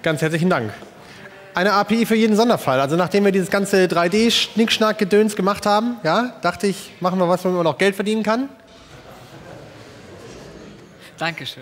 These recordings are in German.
Ganz herzlichen Dank. Eine API für jeden Sonderfall. Also nachdem wir dieses ganze 3D-Schnickschnack-Gedöns gemacht haben, ja, dachte ich, machen wir was, womit man noch Geld verdienen kann. Dankeschön.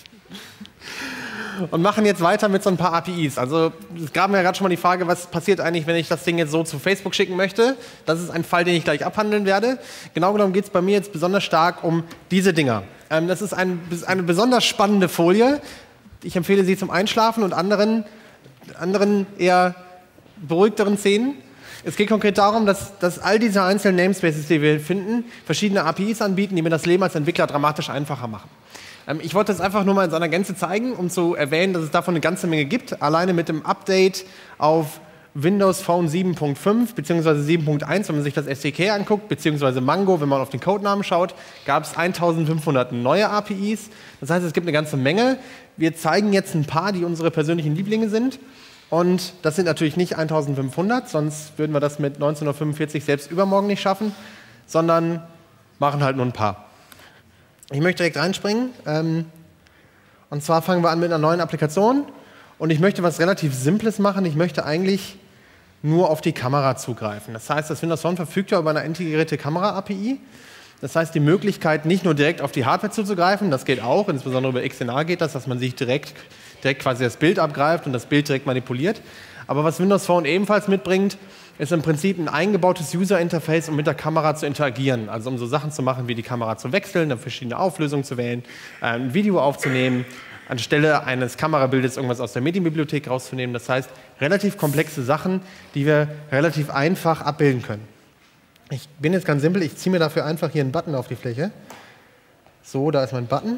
Und machen jetzt weiter mit so ein paar APIs. Also es gab mir ja gerade schon mal die Frage, was passiert eigentlich, wenn ich das Ding jetzt so zu Facebook schicken möchte. Das ist ein Fall, den ich gleich abhandeln werde. Genau genommen geht es bei mir jetzt besonders stark um diese Dinger. Das ist eine besonders spannende Folie. Ich empfehle sie zum Einschlafen und anderen eher beruhigteren Szenen. Es geht konkret darum, dass all diese einzelnen Namespaces, die wir finden, verschiedene APIs anbieten, die mir das Leben als Entwickler dramatisch einfacher machen. Ich wollte das einfach nur mal in seiner Gänze zeigen, um zu erwähnen, dass es davon eine ganze Menge gibt. Alleine mit dem Update auf Windows Phone 7.5 bzw. 7.1, wenn man sich das SDK anguckt, bzw. Mango, wenn man auf den Codenamen schaut, gab es 1500 neue APIs. Das heißt, es gibt eine ganze Menge. Wir zeigen jetzt ein paar, die unsere persönlichen Lieblinge sind. Und das sind natürlich nicht 1500, sonst würden wir das mit 1945 selbst übermorgen nicht schaffen, sondern machen halt nur ein paar. Ich möchte direkt reinspringen. Und zwar fangen wir an mit einer neuen Applikation. Und ich möchte was relativ Simples machen. Ich möchte eigentlich nur auf die Kamera zugreifen. Das heißt, das Windows Phone verfügt ja über eine integrierte Kamera-API. Das heißt, die Möglichkeit, nicht nur direkt auf die Hardware zuzugreifen, das geht auch, insbesondere über XNA geht das, dass man sich direkt quasi das Bild abgreift und das Bild direkt manipuliert. Aber was Windows Phone ebenfalls mitbringt, ist im Prinzip ein eingebautes User-Interface, um mit der Kamera zu interagieren. Also um so Sachen zu machen, wie die Kamera zu wechseln, dann verschiedene Auflösungen zu wählen, ein Video aufzunehmen, anstelle eines Kamerabildes irgendwas aus der Medienbibliothek rauszunehmen. Das heißt, relativ komplexe Sachen, die wir relativ einfach abbilden können. Ich bin jetzt ganz simpel, ich ziehe mir dafür einfach hier einen Button auf die Fläche. So, da ist mein Button.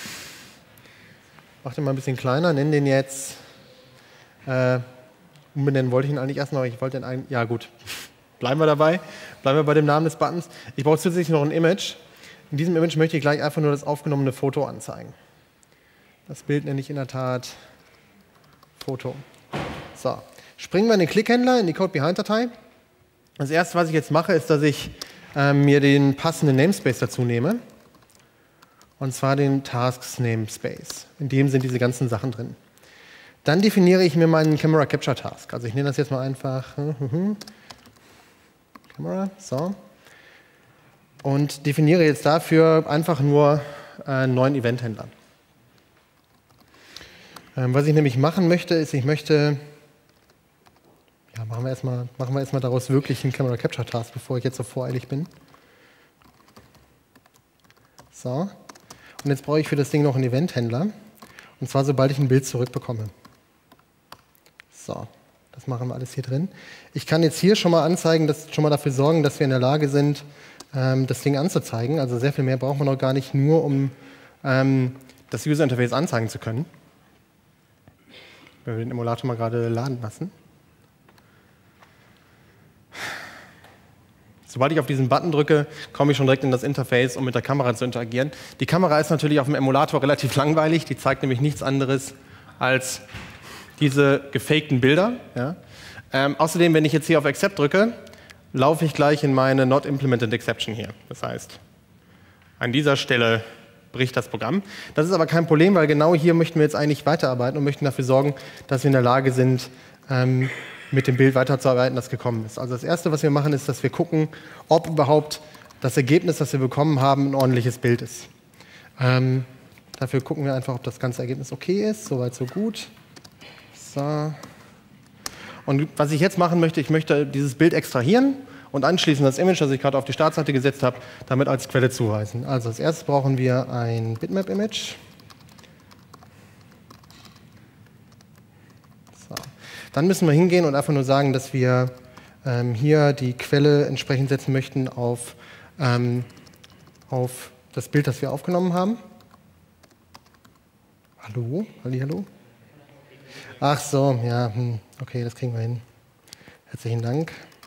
Mach den mal ein bisschen kleiner, nenne den jetzt, umbenennen wollte ich ihn eigentlich erst noch, ich wollte den einen, ja gut, bleiben wir dabei, bleiben wir bei dem Namen des Buttons. Ich brauche zusätzlich noch ein Image. In diesem Image möchte ich gleich einfach nur das aufgenommene Foto anzeigen. Das Bild nenne ich in der Tat Foto. So, springen wir in den Clickhändler, in die Code-Behind-Datei. Das erste, was ich jetzt mache, ist, dass ich mir den passenden Namespace dazu nehme. Und zwar den Tasks Namespace. In dem sind diese ganzen Sachen drin. Dann definiere ich mir meinen Camera Capture Task. Also ich nenne das jetzt mal einfach Camera, so. Und definiere jetzt dafür einfach nur einen neuen Event-Händler. Was ich nämlich machen möchte, ist, ich möchte, ja, machen wir erstmal daraus wirklich einen Camera Capture Task, bevor ich jetzt so voreilig bin. So. Und jetzt brauche ich für das Ding noch einen Event-Händler. Und zwar, sobald ich ein Bild zurückbekomme. So, das machen wir alles hier drin. Ich kann jetzt hier schon mal anzeigen, schon mal dafür sorgen, dass wir in der Lage sind, das Ding anzuzeigen. Also sehr viel mehr braucht man noch gar nicht, nur um das User-Interface anzeigen zu können. Wenn wir den Emulator mal gerade laden lassen. Sobald ich auf diesen Button drücke, komme ich schon direkt in das Interface, um mit der Kamera zu interagieren. Die Kamera ist natürlich auf dem Emulator relativ langweilig. Die zeigt nämlich nichts anderes als diese gefakten Bilder. Ja. Außerdem, wenn ich jetzt hier auf Accept drücke, laufe ich gleich in meine Not Implemented Exception hier. Das heißt, an dieser Stelle bricht das Programm. Das ist aber kein Problem, weil genau hier möchten wir jetzt eigentlich weiterarbeiten und möchten dafür sorgen, dass wir in der Lage sind, mit dem Bild weiterzuarbeiten, das gekommen ist. Also das Erste, was wir machen, ist, dass wir gucken, ob überhaupt das Ergebnis, das wir bekommen haben, ein ordentliches Bild ist. Dafür gucken wir einfach, ob das ganze Ergebnis okay ist. Soweit, so gut. So. Und was ich jetzt machen möchte, ich möchte dieses Bild extrahieren und anschließend das Image, das ich gerade auf die Startseite gesetzt habe, damit als Quelle zuweisen. Also als erstes brauchen wir ein Bitmap-Image. So. Dann müssen wir hingehen und einfach nur sagen, dass wir hier die Quelle entsprechend setzen möchten auf das Bild, das wir aufgenommen haben. Hallo? Hallo? Ach so, ja, okay, das kriegen wir hin. Herzlichen Dank.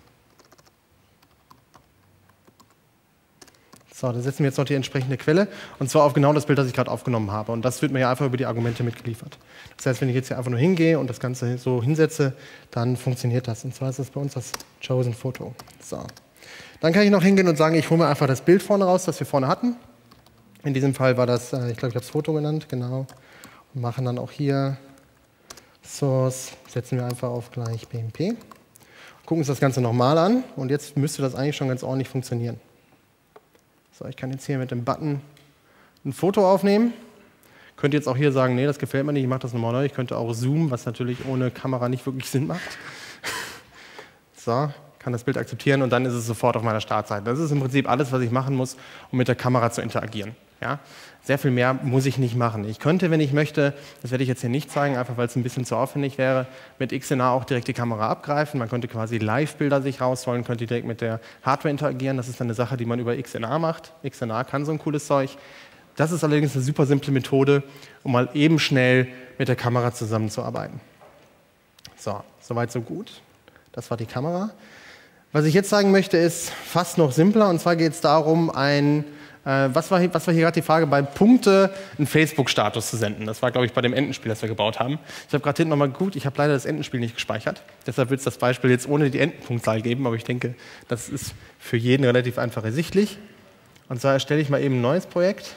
So, da setzen wir jetzt noch die entsprechende Quelle, und zwar auf genau das Bild, das ich gerade aufgenommen habe. Und das wird mir ja einfach über die Argumente mitgeliefert. Das heißt, wenn ich jetzt hier einfach nur hingehe und das Ganze so hinsetze, dann funktioniert das. Und zwar ist das bei uns das Chosen Photo. So. Dann kann ich noch hingehen und sagen, ich hole mir einfach das Bild vorne raus, das wir vorne hatten. In diesem Fall war das, ich glaube, ich habe es Foto genannt, genau. Und machen dann auch hier Source setzen wir einfach auf gleich BMP. Gucken uns das Ganze nochmal an und jetzt müsste das eigentlich schon ganz ordentlich funktionieren. So, ich kann jetzt hier mit dem Button ein Foto aufnehmen. Könnte jetzt auch hier sagen, nee, das gefällt mir nicht, ich mache das nochmal neu. Ich könnte auch zoomen, was natürlich ohne Kamera nicht wirklich Sinn macht. So, kann das Bild akzeptieren und dann ist es sofort auf meiner Startseite. Das ist im Prinzip alles, was ich machen muss, um mit der Kamera zu interagieren. Ja? Sehr viel mehr muss ich nicht machen. Ich könnte, wenn ich möchte, das werde ich jetzt hier nicht zeigen, einfach weil es ein bisschen zu aufwendig wäre, mit XNA auch direkt die Kamera abgreifen. Man könnte quasi Live-Bilder sich rausholen, könnte direkt mit der Hardware interagieren. Das ist dann eine Sache, die man über XNA macht. XNA kann so ein cooles Zeug. Das ist allerdings eine super simple Methode, um mal eben schnell mit der Kamera zusammenzuarbeiten. So, soweit so gut. Das war die Kamera. Was ich jetzt sagen möchte, ist fast noch simpler. Und zwar geht es darum, was war hier gerade die Frage, bei Punkte einen Facebook-Status zu senden. Das war, glaube ich, bei dem Entenspiel, das wir gebaut haben. Ich habe gerade hinten nochmal geguckt, ich habe leider das Entenspiel nicht gespeichert. Deshalb wird es das Beispiel jetzt ohne die Entenpunktzahl geben, aber ich denke, das ist für jeden relativ einfach ersichtlich. Und zwar erstelle ich mal eben ein neues Projekt,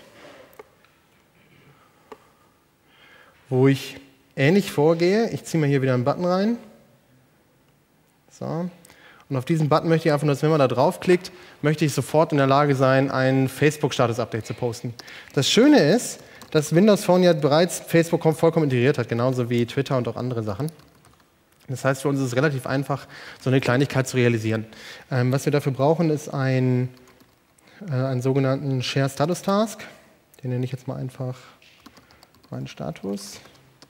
wo ich ähnlich vorgehe. Ich ziehe mir hier wieder einen Button rein. So. Und auf diesen Button möchte ich einfach nur, dass wenn man da draufklickt, möchte ich sofort in der Lage sein, ein Facebook-Status-Update zu posten. Das Schöne ist, dass Windows Phone ja bereits Facebook vollkommen integriert hat, genauso wie Twitter und auch andere Sachen. Das heißt, für uns ist es relativ einfach, so eine Kleinigkeit zu realisieren. Was wir dafür brauchen, ist einen sogenannten Share Status Task. Den nenne ich jetzt mal einfach meinen Status.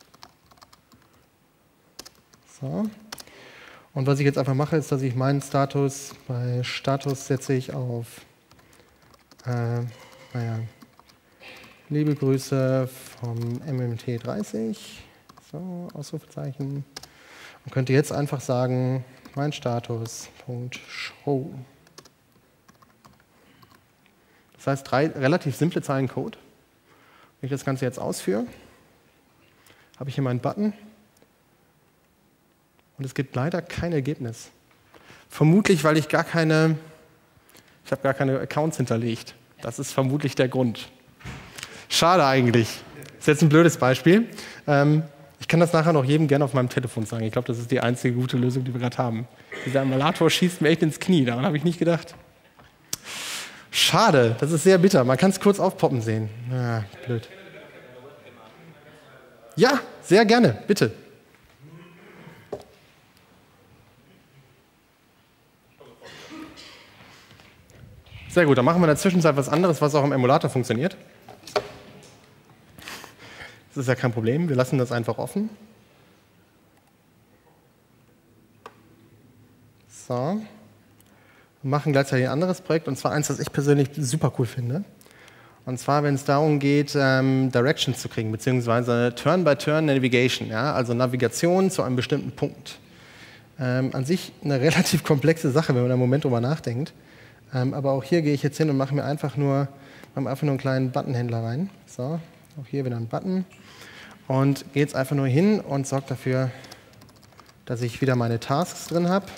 So. Und was ich jetzt einfach mache, ist, dass ich meinen Status, bei Status setze ich auf, liebe Grüße vom MMT30, so, Ausrufezeichen, und könnte jetzt einfach sagen, mein Status.show. Das heißt, 3 relativ simple Zeilen Code. Wenn ich das Ganze jetzt ausführe, habe ich hier meinen Button. Und es gibt leider kein Ergebnis. Vermutlich, weil ich habe gar keine Accounts hinterlegt. Das ist vermutlich der Grund. Schade eigentlich. Das ist jetzt ein blödes Beispiel. Ich kann das nachher noch jedem gerne auf meinem Telefon sagen. Ich glaube, das ist die einzige gute Lösung, die wir gerade haben. Dieser Emulator schießt mir echt ins Knie. Daran habe ich nicht gedacht. Schade, das ist sehr bitter. Man kann es kurz aufpoppen sehen. Ah, blöd. Ja, sehr gerne, bitte. Sehr gut, dann machen wir in der Zwischenzeit was anderes, was auch im Emulator funktioniert. Das ist ja kein Problem, wir lassen das einfach offen. So. Wir machen gleichzeitig ein anderes Projekt, und zwar eins, das ich persönlich super cool finde. Und zwar, wenn es darum geht, Directions zu kriegen, beziehungsweise Turn-by-Turn-Navigation, ja? Also Navigation zu einem bestimmten Punkt. An sich eine relativ komplexe Sache, wenn man da einen Moment drüber nachdenkt. Aber auch hier gehe ich jetzt hin und mache mir einfach nur einen kleinen Buttonhändler rein. So, auch hier wieder ein Button. Und gehe jetzt einfach nur hin und sorge dafür, dass ich wieder meine Tasks drin habe.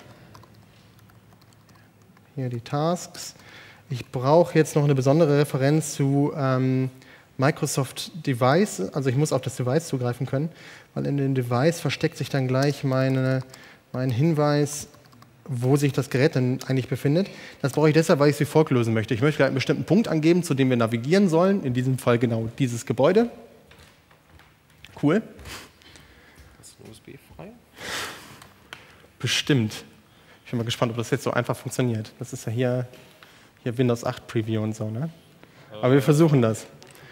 Hier die Tasks. Ich brauche jetzt noch eine besondere Referenz zu Microsoft Device. Also ich muss auf das Device zugreifen können, weil in dem Device versteckt sich dann gleich mein Hinweis, wo sich das Gerät denn eigentlich befindet. Das brauche ich deshalb, weil ich es wie folgt lösen möchte. Ich möchte einen bestimmten Punkt angeben, zu dem wir navigieren sollen. In diesem Fall genau dieses Gebäude. Cool. Ist USB-frei? Bestimmt. Ich bin mal gespannt, ob das jetzt so einfach funktioniert. Das ist ja hier Windows 8 Preview und so, ne? Aber wir versuchen das.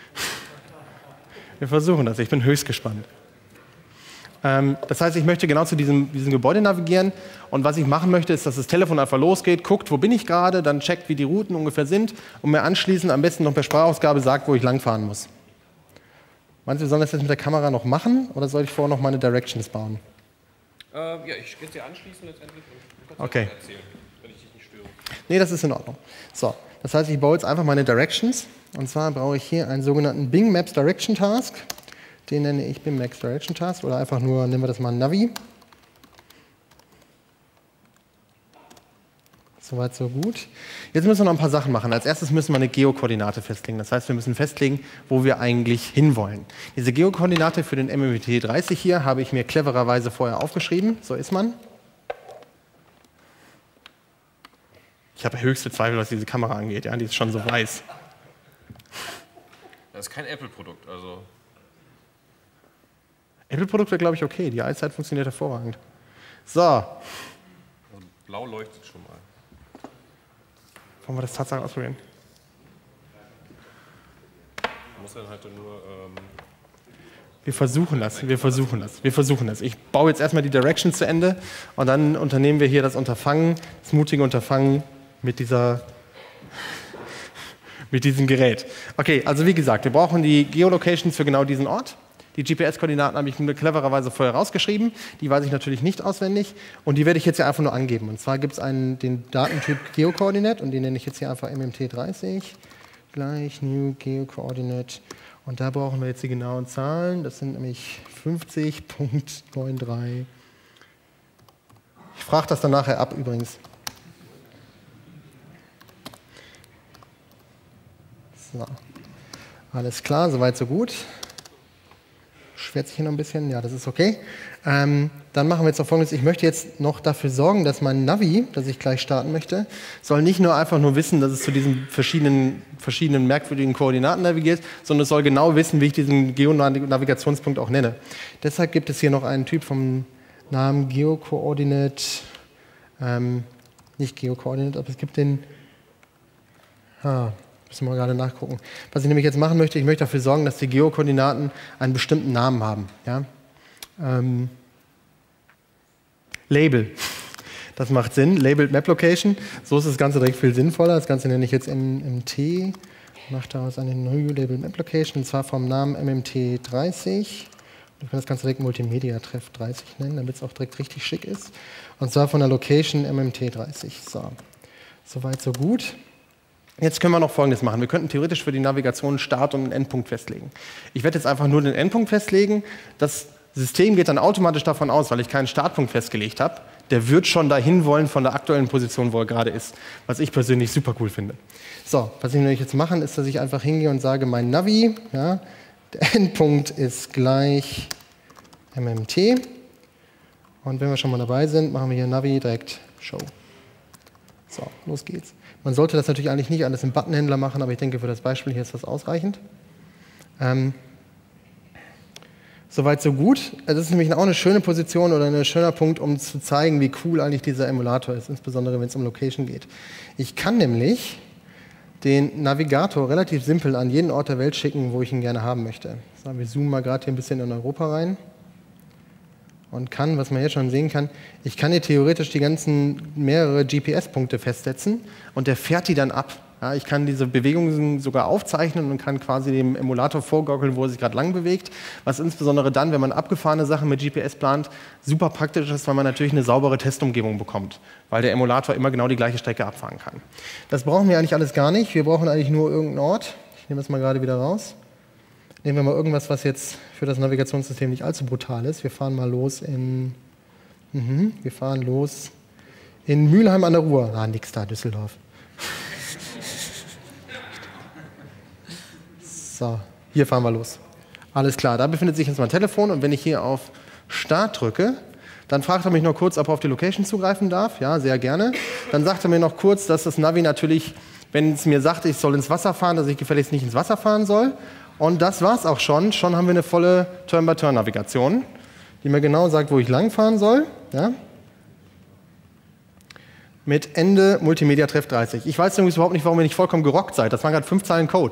Wir versuchen das. Ich bin höchst gespannt. Das heißt, ich möchte genau zu diesem Gebäude navigieren, und was ich machen möchte, ist, dass das Telefon einfach losgeht, guckt, wo bin ich gerade, dann checkt, wie die Routen ungefähr sind und mir anschließend am besten noch per Sprachausgabe sagt, wo ich langfahren muss. Meinst du, wir sollen das jetzt mit der Kamera noch machen, oder soll ich vorher noch meine Directions bauen? Ja, ich werde sie anschließen letztendlich und kannst okay. Erzählen, wenn ich dich nicht störe. Nee, das ist in Ordnung. So, das heißt, ich baue jetzt einfach meine Directions, und zwar brauche ich hier einen sogenannten Bing Maps Direction Task. Den nenne ich Bing Maps Direction Task, oder einfach nur, nennen wir das mal Navi. Soweit, so gut. Jetzt müssen wir noch ein paar Sachen machen. Als erstes müssen wir eine Geokoordinate festlegen. Das heißt, wir müssen festlegen, wo wir eigentlich hinwollen. Diese Geokoordinate für den MMT 30 hier habe ich mir clevererweise vorher aufgeschrieben. So ist man. Ich habe höchste Zweifel, was diese Kamera angeht. Ja, die ist schon so weiß. Das ist kein Apple-Produkt, also. Apple-Produkt wäre, glaube ich, okay. Die iSight funktioniert hervorragend. So. Also blau leuchtet schon mal. Wollen wir das tatsächlich ausprobieren? Man muss dann halt nur. Wir versuchen das. Ich baue jetzt erstmal die Directions zu Ende und dann unternehmen wir hier das Unterfangen, das mutige Unterfangen mit diesem Gerät. Okay, also wie gesagt, wir brauchen die Geolocations für genau diesen Ort. Die GPS-Koordinaten habe ich mir clevererweise vorher rausgeschrieben. Die weiß ich natürlich nicht auswendig. Und die werde ich jetzt hier einfach nur angeben. Und zwar gibt es den Datentyp Geocoordinate und den nenne ich jetzt hier einfach MMT30 gleich New Geocoordinate. Und da brauchen wir jetzt die genauen Zahlen. Das sind nämlich 50.93. Ich frage das dann nachher ab übrigens. So. Alles klar, soweit, so gut. Schwätze ich hier noch ein bisschen? Ja, das ist okay. Dann machen wir jetzt noch Folgendes. Ich möchte jetzt noch dafür sorgen, dass mein Navi, das ich gleich starten möchte, soll nicht nur einfach nur wissen, dass es zu diesen verschiedenen merkwürdigen Koordinaten navigiert, sondern es soll genau wissen, wie ich diesen Geonavigationspunkt auch nenne. Deshalb gibt es hier noch einen Typ vom Namen Geocoordinate, nicht Geocoordinate, aber es gibt den, müssen wir gerade nachgucken. Was ich nämlich jetzt machen möchte, ich möchte dafür sorgen, dass die Geokoordinaten einen bestimmten Namen haben. Ja? Label. Das macht Sinn. Labeled Map Location. So ist das Ganze direkt viel sinnvoller. Das Ganze nenne ich jetzt MMT. Mache daraus eine neue Labeled Map Location, und zwar vom Namen MMT30. Ich kann das Ganze direkt Multimedia Treff 30 nennen, damit es auch direkt richtig schick ist. Und zwar von der Location MMT30. So. Soweit, so gut. Jetzt können wir noch Folgendes machen. Wir könnten theoretisch für die Navigation einen Start und einen Endpunkt festlegen. Ich werde jetzt einfach nur den Endpunkt festlegen. Das System geht dann automatisch davon aus, weil ich keinen Startpunkt festgelegt habe, der wird schon dahin wollen von der aktuellen Position, wo er gerade ist. Was ich persönlich super cool finde. So, was ich nämlich jetzt machen, ist, dass ich einfach hingehe und sage, mein Navi, ja, der Endpunkt ist gleich MMT. Und wenn wir schon mal dabei sind, machen wir hier Navi direkt Show. So, los geht's. Man sollte das natürlich eigentlich nicht alles im Buttonhändler machen, aber ich denke, für das Beispiel hier ist das ausreichend. Soweit, so gut. Das ist nämlich auch eine schöne Position oder ein schöner Punkt, um zu zeigen, wie cool eigentlich dieser Emulator ist, insbesondere wenn es um Location geht. Ich kann nämlich den Navigator relativ simpel an jeden Ort der Welt schicken, wo ich ihn gerne haben möchte. So, wir zoomen mal gerade hier ein bisschen in Europa rein. Und kann, was man jetzt schon sehen kann, ich kann hier theoretisch die ganzen mehrere GPS-Punkte festsetzen und der fährt die dann ab. Ja, ich kann diese Bewegungen sogar aufzeichnen und kann quasi dem Emulator vorgaukeln, wo er sich gerade lang bewegt, was insbesondere dann, wenn man abgefahrene Sachen mit GPS plant, super praktisch ist, weil man natürlich eine saubere Testumgebung bekommt, weil der Emulator immer genau die gleiche Strecke abfahren kann. Das brauchen wir eigentlich alles gar nicht, wir brauchen eigentlich nur irgendeinen Ort. Ich nehme das mal gerade wieder raus. Nehmen wir mal irgendwas, was jetzt für das Navigationssystem nicht allzu brutal ist. Wir fahren mal los in Mülheim an der Ruhr. Ah, nix da, Düsseldorf. So, hier fahren wir los. Alles klar, da befindet sich jetzt mein Telefon und wenn ich hier auf Start drücke, dann fragt er mich noch kurz, ob er auf die Location zugreifen darf. Ja, sehr gerne. Dann sagt er mir noch kurz, dass das Navi natürlich, wenn es mir sagt, ich soll ins Wasser fahren, dass ich gefälligst nicht ins Wasser fahren soll. Und das war's auch schon. Schon haben wir eine volle Turn-by-Turn-Navigation, die mir genau sagt, wo ich langfahren soll. Ja? Mit Ende Multimedia Treff 30. Ich weiß übrigens überhaupt nicht, warum ihr nicht vollkommen gerockt seid. Das waren gerade 5 Zeilen Code.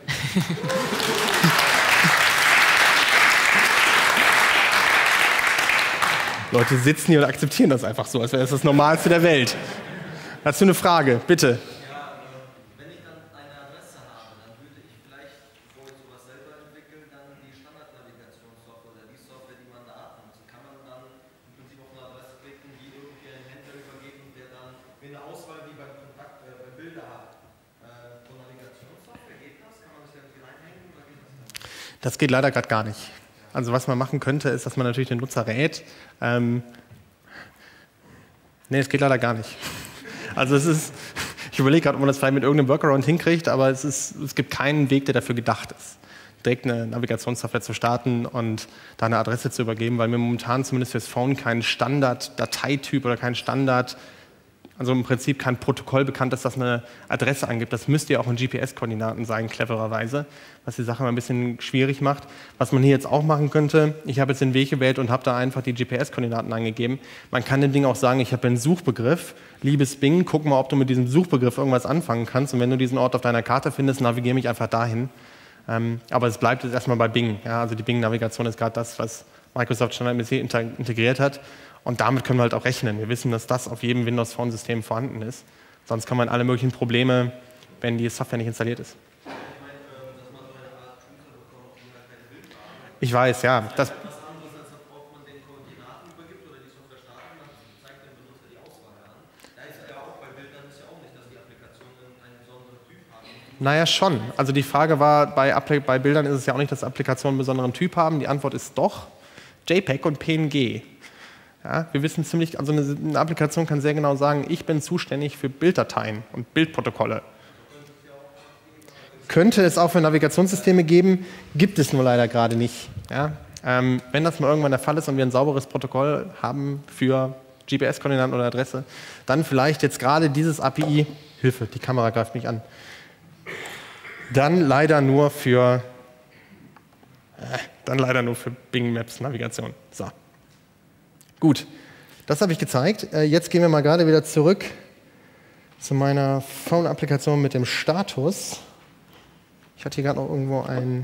Leute sitzen hier und akzeptieren das einfach so, als wäre das das Normalste der Welt. Hast du eine Frage? Bitte. Das geht leider gerade gar nicht. Also was man machen könnte, ist, dass man natürlich den Nutzer rät. Nee, es geht leider gar nicht. Also ich überlege gerade, ob man das vielleicht mit irgendeinem Workaround hinkriegt, aber es gibt keinen Weg, der dafür gedacht ist, direkt eine Navigationssoftware zu starten und da eine Adresse zu übergeben, weil mir momentan zumindest fürs Phone kein Standard-Dateityp oder kein Standard, also im Prinzip kein Protokoll bekannt ist, das eine Adresse angibt. Das müsste ja auch in GPS-Koordinaten sein, clevererweise, was die Sache mal ein bisschen schwierig macht. Was man hier jetzt auch machen könnte, ich habe jetzt den Weg gewählt und habe da einfach die GPS-Koordinaten angegeben. Man kann dem Ding auch sagen, ich habe einen Suchbegriff, liebes Bing, guck mal, ob du mit diesem Suchbegriff irgendwas anfangen kannst und wenn du diesen Ort auf deiner Karte findest, navigiere mich einfach dahin. Aber es bleibt jetzt erstmal bei Bing. Ja, also die Bing-Navigation ist gerade das, was Microsoft standardmäßig integriert hat. Und damit können wir halt auch rechnen. Wir wissen, dass das auf jedem Windows Phone-System vorhanden ist. Sonst kann man alle möglichen Probleme, wenn die Software nicht installiert ist. Ich weiß, ja. Naja, schon. Also die Frage war, bei Bildern ist es ja auch nicht, dass Applikationen einen besonderen Typ haben. Die Antwort ist doch JPEG und PNG. Ja, wir wissen ziemlich, also eine Applikation kann sehr genau sagen, ich bin zuständig für Bilddateien und Bildprotokolle. Könnte es auch für Navigationssysteme geben, gibt es nur leider gerade nicht. Ja? Wenn das mal irgendwann der Fall ist und wir ein sauberes Protokoll haben für GPS-Koordinaten oder Adresse, dann vielleicht jetzt gerade dieses API, Hilfe, die Kamera greift mich an, dann leider nur für Bing Maps Navigation. So. Gut, das habe ich gezeigt. Jetzt gehen wir mal gerade wieder zurück zu meiner Phone-Applikation mit dem Status. Ich hatte hier gerade noch irgendwo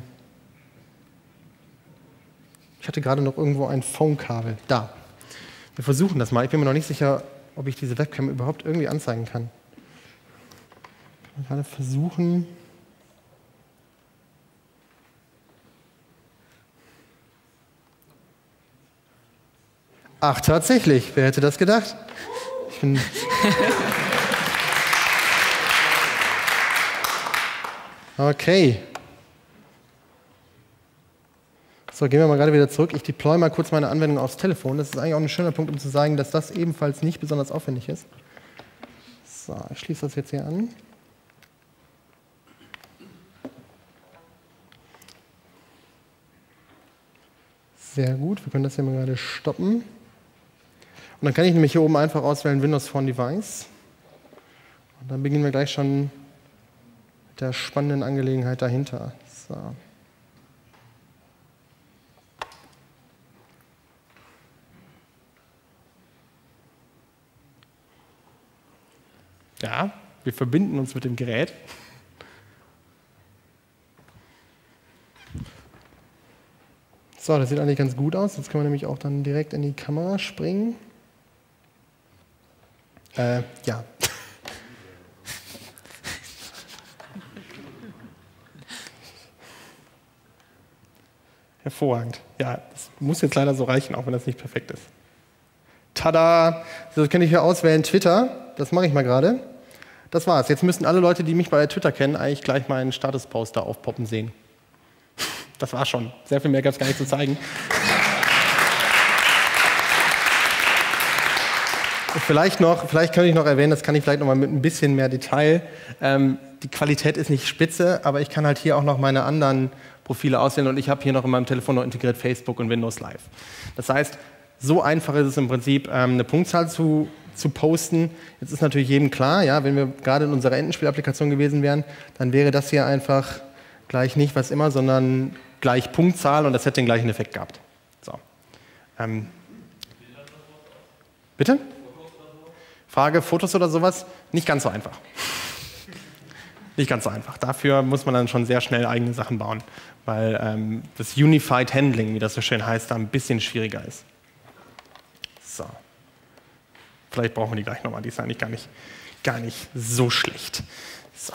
ein Phone-Kabel. Da. Wir versuchen das mal. Ich bin mir noch nicht sicher, ob ich diese Webcam überhaupt irgendwie anzeigen kann. Ich kann gerade versuchen. Ach, tatsächlich. Wer hätte das gedacht? Okay. So, gehen wir mal gerade wieder zurück. Ich deploy mal kurz meine Anwendung aufs Telefon. Das ist eigentlich auch ein schöner Punkt, um zu sagen, dass das ebenfalls nicht besonders aufwendig ist. So, ich schließe das jetzt hier an. Sehr gut, wir können das hier mal gerade stoppen. Und dann kann ich nämlich hier oben einfach auswählen Windows Phone Device. Und dann beginnen wir gleich schon mit der spannenden Angelegenheit dahinter. So. Ja, wir verbinden uns mit dem Gerät. So, das sieht eigentlich ganz gut aus. Jetzt können wir nämlich auch dann direkt in die Kamera springen. Ja. Hervorragend. Ja, das muss jetzt leider so reichen, auch wenn das nicht perfekt ist. Tada! So, das kann ich hier auswählen, Twitter. Das mache ich mal gerade. Das war's. Jetzt müssten alle Leute, die mich bei Twitter kennen, eigentlich gleich meinen Statuspost da aufpoppen sehen. Das war's schon. Sehr viel mehr gab es gar nicht zu zeigen. Vielleicht könnte ich noch erwähnen, das kann ich vielleicht noch mal mit ein bisschen mehr Detail. Die Qualität ist nicht spitze, aber ich kann halt hier auch noch meine anderen Profile auswählen und ich habe hier noch in meinem Telefon noch integriert Facebook und Windows Live. Das heißt, so einfach ist es im Prinzip, eine Punktzahl zu posten. Jetzt ist natürlich jedem klar, ja, wenn wir gerade in unserer Entenspiel-Applikation gewesen wären, dann wäre das hier einfach gleich nicht was immer, sondern gleich Punktzahl und das hätte den gleichen Effekt gehabt. So. Bitte? Frage, Fotos oder sowas? Nicht ganz so einfach. Nicht ganz so einfach. Dafür muss man dann schon sehr schnell eigene Sachen bauen, weil das Unified Handling, wie das so schön heißt, da ein bisschen schwieriger ist. So. Vielleicht brauchen wir die gleich nochmal, die ist eigentlich gar nicht so schlecht. So.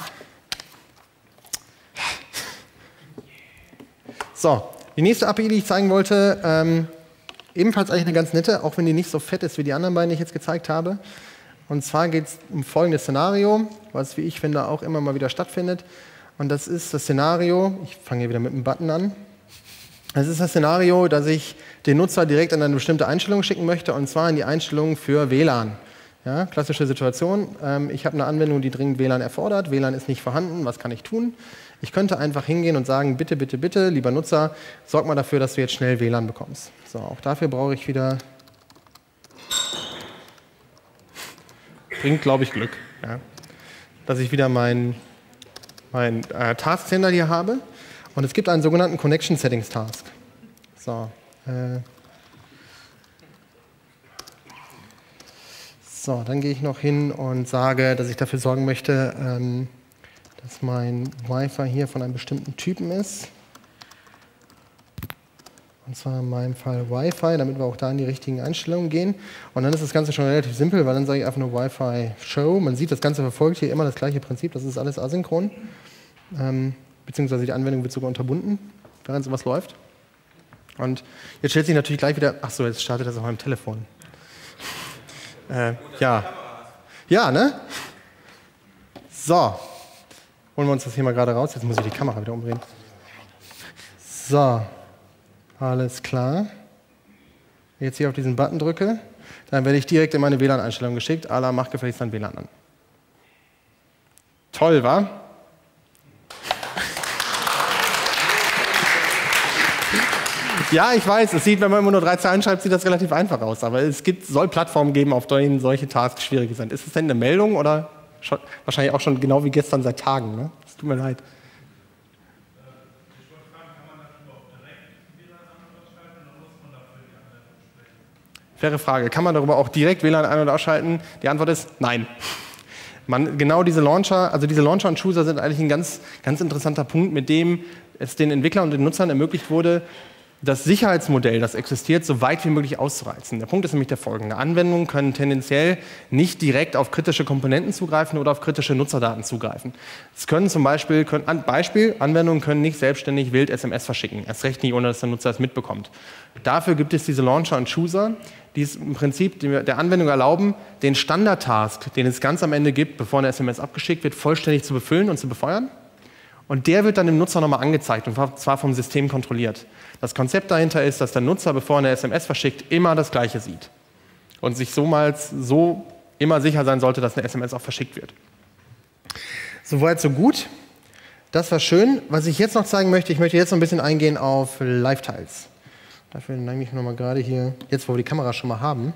So, die nächste API, die ich zeigen wollte, ebenfalls eigentlich eine ganz nette, auch wenn die nicht so fett ist wie die anderen beiden, die ich jetzt gezeigt habe. Und zwar geht es um folgendes Szenario, was, wie ich finde, auch immer mal wieder stattfindet. Und das ist das Szenario, ich fange hier wieder mit einem Button an. Das ist das Szenario, dass ich den Nutzer direkt an eine bestimmte Einstellung schicken möchte, und zwar in die Einstellung für WLAN. Ja, klassische Situation, ich habe eine Anwendung, die dringend WLAN erfordert, WLAN ist nicht vorhanden, was kann ich tun? Ich könnte einfach hingehen und sagen, bitte, bitte, bitte, lieber Nutzer, sorg mal dafür, dass du jetzt schnell WLAN bekommst. So, auch dafür brauche ich wieder, bringt, glaube ich, Glück, ja, dass ich wieder mein Task-Sender hier habe. Und es gibt einen sogenannten Connection Settings Task. So, so, dann gehe ich noch hin und sage, dass ich dafür sorgen möchte, dass mein Wi-Fi hier von einem bestimmten Typen ist. Und zwar in meinem Fall Wi-Fi, damit wir auch da in die richtigen Einstellungen gehen. Und dann ist das Ganze schon relativ simpel, weil dann sage ich einfach nur Wi-Fi Show. Man sieht, das Ganze verfolgt hier immer das gleiche Prinzip, das ist alles asynchron. Beziehungsweise die Anwendung wird sogar unterbunden, während sowas läuft. Und jetzt stellt sich natürlich gleich wieder, ach so, jetzt startet das auf meinem Telefon. Ja. Ja, ne? So. Holen wir uns das hier mal gerade raus. Jetzt muss ich die Kamera wieder umdrehen. So. Alles klar. Wenn ich jetzt hier auf diesen Button drücke, dann werde ich direkt in meine WLAN-Einstellung geschickt. Ala, mach gefälligst dein WLAN an. Toll, wa? Ja, ich weiß, es sieht, wenn man immer nur 3 Zeilen schreibt, sieht das relativ einfach aus. Aber es soll Plattformen geben, auf denen solche Tasks schwierig sind. Ist es denn eine Meldung oder schon, wahrscheinlich auch schon genau wie gestern seit Tagen? Ne? Es tut mir leid. Faire Frage. Kann man darüber auch direkt WLAN ein- oder ausschalten? Die Antwort ist nein. Genau diese Launcher, also diese Launcher und Chooser sind eigentlich ein ganz, ganz interessanter Punkt, mit dem es den Entwicklern und den Nutzern ermöglicht wurde, das Sicherheitsmodell, das existiert, so weit wie möglich auszureizen. Der Punkt ist nämlich der folgende. Anwendungen können tendenziell nicht direkt auf kritische Komponenten zugreifen oder auf kritische Nutzerdaten zugreifen. Es können zum Beispiel, Anwendungen können nicht selbstständig wild SMS verschicken, erst recht nicht, ohne dass der Nutzer es mitbekommt. Dafür gibt es diese Launcher und Chooser, die es im Prinzip der Anwendung erlauben, den Standard-Task, den es ganz am Ende gibt, bevor eine SMS abgeschickt wird, vollständig zu befüllen und zu befeuern. Und der wird dann dem Nutzer nochmal angezeigt, und zwar vom System kontrolliert. Das Konzept dahinter ist, dass der Nutzer, bevor er eine SMS verschickt, immer das Gleiche sieht. Und sich so immer sicher sein sollte, dass eine SMS auch verschickt wird. Soweit, so gut. Das war schön. Was ich jetzt noch zeigen möchte, ich möchte jetzt noch ein bisschen eingehen auf Live-Tiles. Dafür nehme ich nochmal gerade hier, jetzt wo wir die Kamera schon mal haben.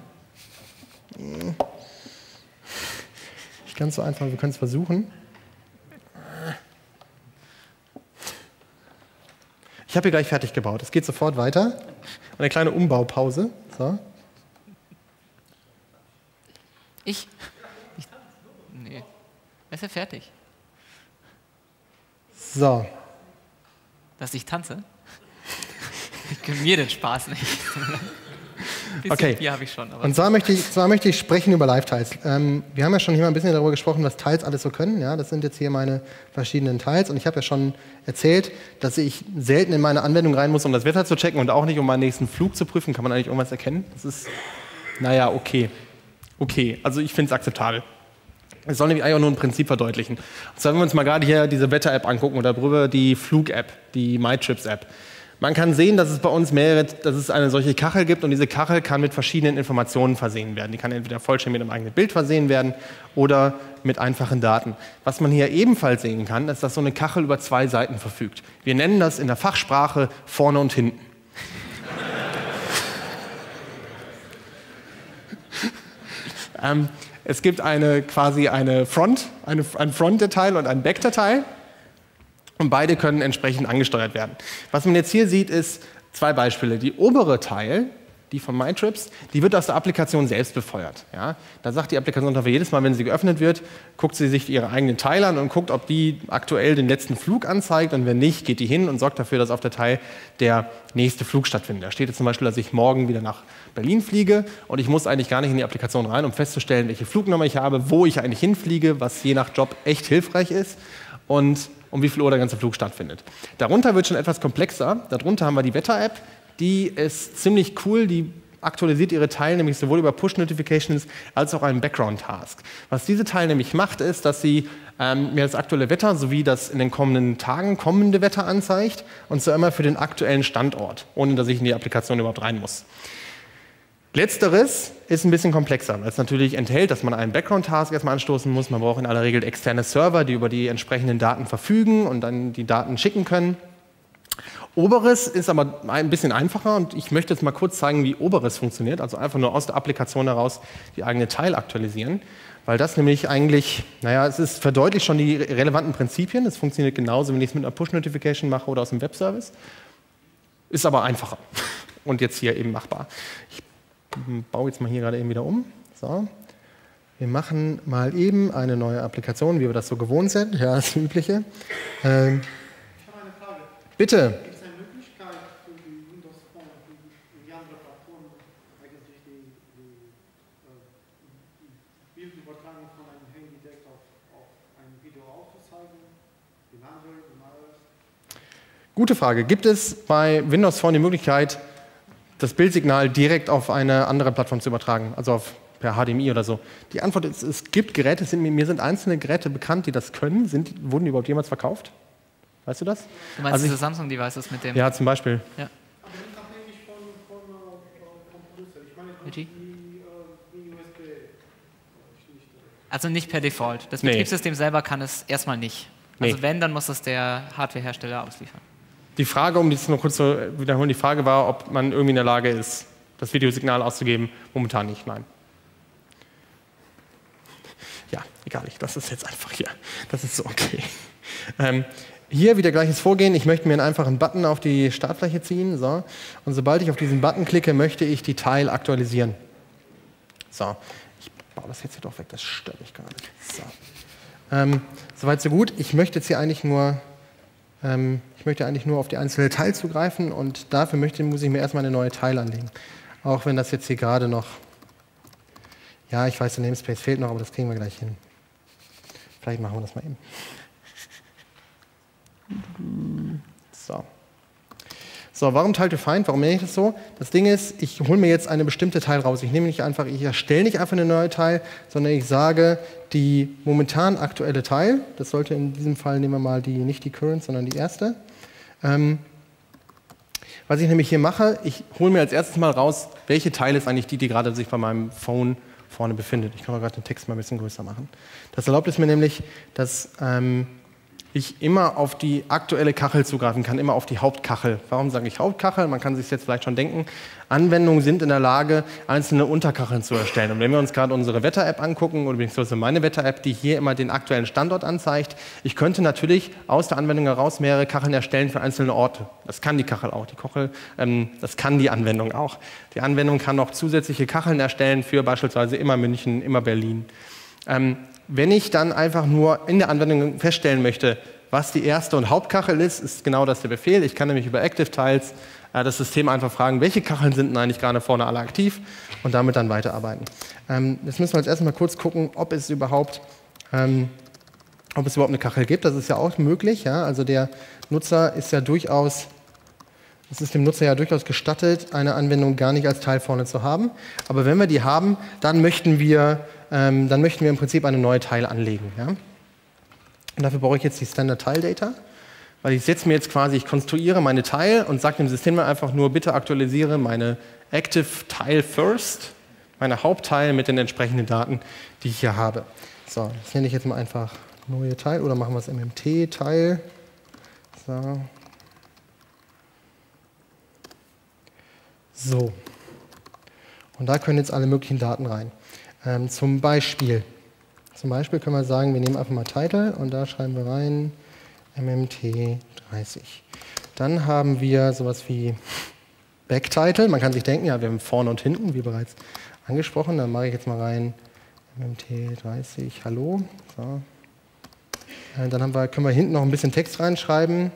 Nicht ganz so einfach, wir können es versuchen. Ich habe hier gleich fertig gebaut. Es geht sofort weiter. Eine kleine Umbaupause. So. Nee. Ist ja fertig. So. Dass ich tanze? Ich gönne mir den Spaß nicht. Okay. Bier habe ich schon. Aber Und zwar möchte ich sprechen über Live-Tiles. Wir haben ja schon hier mal ein bisschen darüber gesprochen, was Tiles alles so können. Ja, das sind jetzt hier meine verschiedenen Tiles. Und ich habe ja schon erzählt, dass ich selten in meine Anwendung rein muss, um das Wetter zu checken und auch nicht, um meinen nächsten Flug zu prüfen. Kann man eigentlich irgendwas erkennen? Das ist, naja, okay. Okay, also ich finde es akzeptabel. Es soll nämlich eigentlich auch nur ein Prinzip verdeutlichen. Und zwar, wenn wir uns mal gerade hier diese Wetter-App angucken oder darüber die Flug-App, die MyTrips-App. Man kann sehen, dass es bei uns dass es eine solche Kachel gibt, und diese Kachel kann mit verschiedenen Informationen versehen werden. Die kann entweder vollständig mit einem eigenen Bild versehen werden oder mit einfachen Daten. Was man hier ebenfalls sehen kann, ist, dass so eine Kachel über 2 Seiten verfügt. Wir nennen das in der Fachsprache vorne und hinten. Es gibt quasi ein Front-Datei und ein Back-Datei. Und beide können entsprechend angesteuert werden. Was man jetzt hier sieht, ist 2 Beispiele. Die obere Teil, die von MyTrips, die wird aus der Applikation selbst befeuert. Ja? Da sagt die Applikation dafür, jedes Mal, wenn sie geöffnet wird, guckt sie sich ihre eigenen Teile an und guckt, ob die aktuell den letzten Flug anzeigt. Und wenn nicht, geht die hin und sorgt dafür, dass auf der Teil der nächste Flug stattfindet. Da steht jetzt zum Beispiel, dass ich morgen wieder nach Berlin fliege und ich muss eigentlich gar nicht in die Applikation rein, um festzustellen, welche Flugnummer ich habe, wo ich eigentlich hinfliege, was je nach Job echt hilfreich ist. Und um wie viel Uhr der ganze Flug stattfindet. Darunter wird schon etwas komplexer. Darunter haben wir die Wetter-App. Die ist ziemlich cool. Die aktualisiert ihre Teile nämlich sowohl über Push-Notifications als auch einen Background-Task. Was diese Teil nämlich macht, ist, dass sie mir das aktuelle Wetter sowie das in den kommenden Tagen kommende Wetter anzeigt, und zwar immer für den aktuellen Standort, ohne dass ich in die Applikation überhaupt rein muss. Letzteres ist ein bisschen komplexer, weil es natürlich enthält, dass man einen Background-Task erstmal anstoßen muss. Man braucht in aller Regel externe Server, die über die entsprechenden Daten verfügen und dann die Daten schicken können. Oberes ist aber ein bisschen einfacher und ich möchte jetzt mal kurz zeigen, wie Oberes funktioniert. Also einfach nur aus der Applikation heraus die eigene Tile aktualisieren. Weil das nämlich eigentlich, naja, es verdeutlicht schon die relevanten Prinzipien. Es funktioniert genauso, wenn ich es mit einer Push-Notification mache oder aus dem Webservice. Ist aber einfacher und jetzt hier eben machbar. Ich baue jetzt mal hier gerade eben wieder um. So. Wir machen mal eben eine neue Applikation, wie wir das so gewohnt sind. Ja, das Übliche. Ich habe eine Frage. Bitte. Gibt es eine Möglichkeit für die Windows Phone und die andere Plattformen eigentlich die Bildübertragung von einem Handy direkt auf ein Video aufzuzeigen? Wie machen wir das? Gute Frage. Gibt es bei Windows Phone die Möglichkeit, das Bildsignal direkt auf eine andere Plattform zu übertragen, also per HDMI oder so? Die Antwort ist, es gibt Geräte, mir sind einzelne Geräte bekannt, die das können. Wurden die überhaupt jemals verkauft? Weißt du das? Du meinst diese Samsung-Devices mit dem... Ja, zum Beispiel. Ja. Aber unabhängig von Computer. Ich meine, Wie USB. Also nicht per Default. Das Nee. Betriebssystem selber kann es erstmal nicht. Also Nee. wenn, dann muss das der Hardwarehersteller ausliefern. Die Frage, um das nur kurz zu wiederholen, die Frage war, ob man irgendwie in der Lage ist, das Videosignal auszugeben. Momentan nicht, nein. Ja, egal, das ist jetzt einfach hier. Das ist so okay. Hier wieder gleiches Vorgehen. Ich möchte mir einen einfachen Button auf die Startfläche ziehen. So. Und sobald ich auf diesen Button klicke, möchte ich die Tile aktualisieren. So, ich baue das jetzt hier doch weg, das stört mich gar nicht. So. Soweit so gut. Ich möchte jetzt hier eigentlich nur auf die einzelne Tile zugreifen und dafür muss ich mir erstmal eine neue Tile anlegen. Auch wenn das jetzt hier gerade noch, ja, ich weiß, der Namespace fehlt noch, aber das kriegen wir gleich hin. Vielleicht machen wir das mal eben. So, warum Tile-Defined? Warum nenne ich das so? Das Ding ist, ich hole mir jetzt eine bestimmte Tile raus. Ich erstelle nicht einfach eine neue Tile, sondern ich sage, die momentan aktuelle Tile, das sollte in diesem Fall, nehmen wir mal nicht die Current, sondern die erste. Was ich nämlich hier mache, ich hole mir als erstes mal raus, welche Tile ist eigentlich die gerade sich bei meinem Phone vorne befindet. Ich kann mal gerade den Text mal ein bisschen größer machen. Das erlaubt es mir nämlich, dass ich immer auf die aktuelle Kachel zugreifen kann, immer auf die Hauptkachel. Warum sage ich Hauptkachel? Man kann sich jetzt vielleicht schon denken, Anwendungen sind in der Lage, einzelne Unterkacheln zu erstellen. Und wenn wir uns gerade unsere Wetter-App angucken, oder beziehungsweise meine Wetter-App, die hier immer den aktuellen Standort anzeigt, ich könnte natürlich aus der Anwendung heraus mehrere Kacheln erstellen für einzelne Orte. Das kann die Kachel auch, das kann die Anwendung auch. Die Anwendung kann noch zusätzliche Kacheln erstellen für beispielsweise immer München, immer Berlin. Wenn ich dann einfach nur in der Anwendung feststellen möchte, was die erste und Hauptkachel ist genau das der Befehl. Ich kann nämlich über ActiveTiles das System einfach fragen, welche Kacheln sind denn eigentlich gerade vorne alle aktiv und damit dann weiterarbeiten. Jetzt müssen wir jetzt erstmal kurz gucken, ob es überhaupt eine Kachel gibt. Das ist ja auch möglich. Ja? Also der Nutzer ist ja durchaus, es ist dem Nutzer ja durchaus gestattet, eine Anwendung gar nicht als Teil vorne zu haben. Aber wenn wir die haben, dann möchten wir im Prinzip eine neue Tile anlegen. Ja? Und dafür brauche ich jetzt die Standard Tile Data, weil ich konstruiere meine Tile und sage dem System dann einfach nur, bitte aktualisiere meine Active Tile First, meine Haupttile mit den entsprechenden Daten, die ich hier habe. So, das nenne ich jetzt mal einfach neue Tile oder machen wir es MMT Tile. So. Und da können jetzt alle möglichen Daten rein. Zum Beispiel können wir sagen, wir nehmen einfach mal Title und da schreiben wir rein MMT30. Dann haben wir sowas wie Backtitle. Man kann sich denken, ja, wir haben vorne und hinten, wie bereits angesprochen. Dann mache ich jetzt mal rein MMT30, hallo. So. Dann können wir hinten noch ein bisschen Text reinschreiben.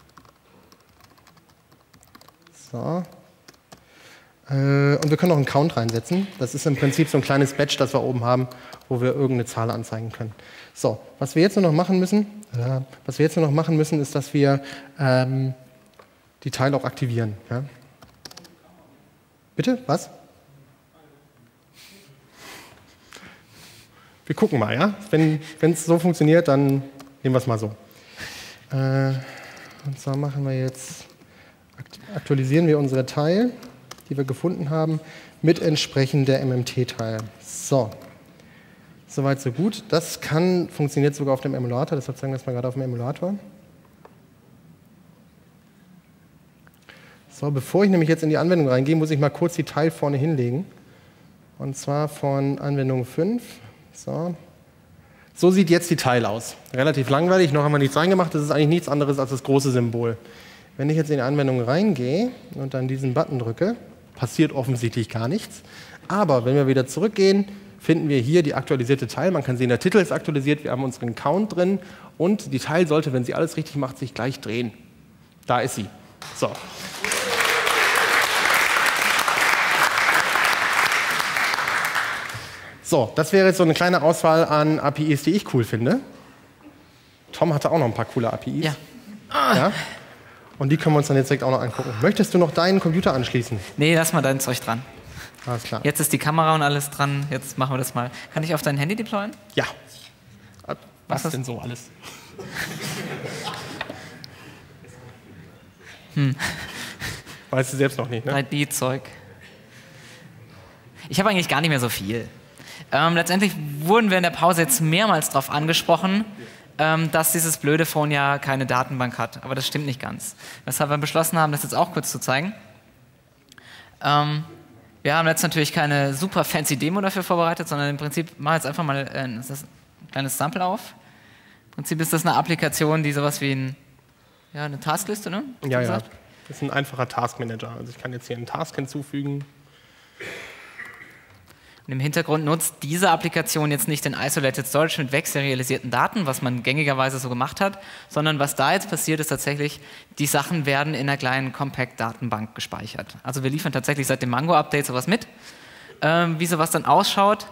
So. Und wir können noch einen Count reinsetzen. Das ist im Prinzip so ein kleines Badge, das wir oben haben, wo wir irgendeine Zahl anzeigen können. So, was wir jetzt nur noch machen müssen, ist, dass wir die Tile auch aktivieren. Ja? Bitte? Was? Wir gucken mal, ja? Wenn es so funktioniert, dann nehmen wir es mal so. Und zwar aktualisieren wir unsere Tile, die wir gefunden haben, mit entsprechender MMT-Teil. So. Soweit, so gut. Das funktioniert sogar auf dem Emulator, deshalb zeigen wir das mal gerade auf dem Emulator. So, bevor ich nämlich jetzt in die Anwendung reingehe, muss ich mal kurz die Teil vorne hinlegen. Und zwar von Anwendung 5. So sieht jetzt die Teil aus. Relativ langweilig, noch haben wir nichts reingemacht. Das ist eigentlich nichts anderes als das große Symbol. Wenn ich jetzt in die Anwendung reingehe und dann diesen Button drücke, passiert offensichtlich gar nichts. Aber wenn wir wieder zurückgehen, finden wir hier die aktualisierte Teil. Man kann sehen, der Titel ist aktualisiert, wir haben unseren Count drin und die Teil sollte, wenn sie alles richtig macht, sich gleich drehen. Da ist sie. So. So, das wäre jetzt so eine kleine Auswahl an APIs, die ich cool finde. Tom hatte auch noch ein paar coole APIs. Ja. Ja? Und die können wir uns dann jetzt direkt auch noch angucken. Möchtest du noch deinen Computer anschließen? Nee, lass mal dein Zeug dran. Alles klar. Jetzt ist die Kamera und alles dran. Jetzt machen wir das mal. Kann ich auf dein Handy deployen? Ja. Was Was denn so alles? Weißt du selbst noch nicht, ne? 3D-Zeug. Ich habe eigentlich gar nicht mehr so viel. Letztendlich wurden wir in der Pause jetzt mehrmals darauf angesprochen, dass dieses blöde Phone ja keine Datenbank hat. Aber das stimmt nicht ganz. Weshalb wir beschlossen haben, das jetzt auch kurz zu zeigen. Wir haben jetzt natürlich keine super fancy Demo dafür vorbereitet, sondern im Prinzip mache ich jetzt einfach mal ein kleines Sample auf. Im Prinzip ist das eine Applikation, die sowas wie eine Taskliste, ne? Ja. Das ist ein einfacher Taskmanager. Also ich kann jetzt hier einen Task hinzufügen. Und im Hintergrund nutzt diese Applikation jetzt nicht den Isolated Storage mit wegserialisierten Daten, was man gängigerweise so gemacht hat, sondern was da jetzt passiert, ist tatsächlich, die Sachen werden in einer kleinen Compact-Datenbank gespeichert. Also wir liefern tatsächlich seit dem Mango-Update sowas mit. Wie sowas dann ausschaut,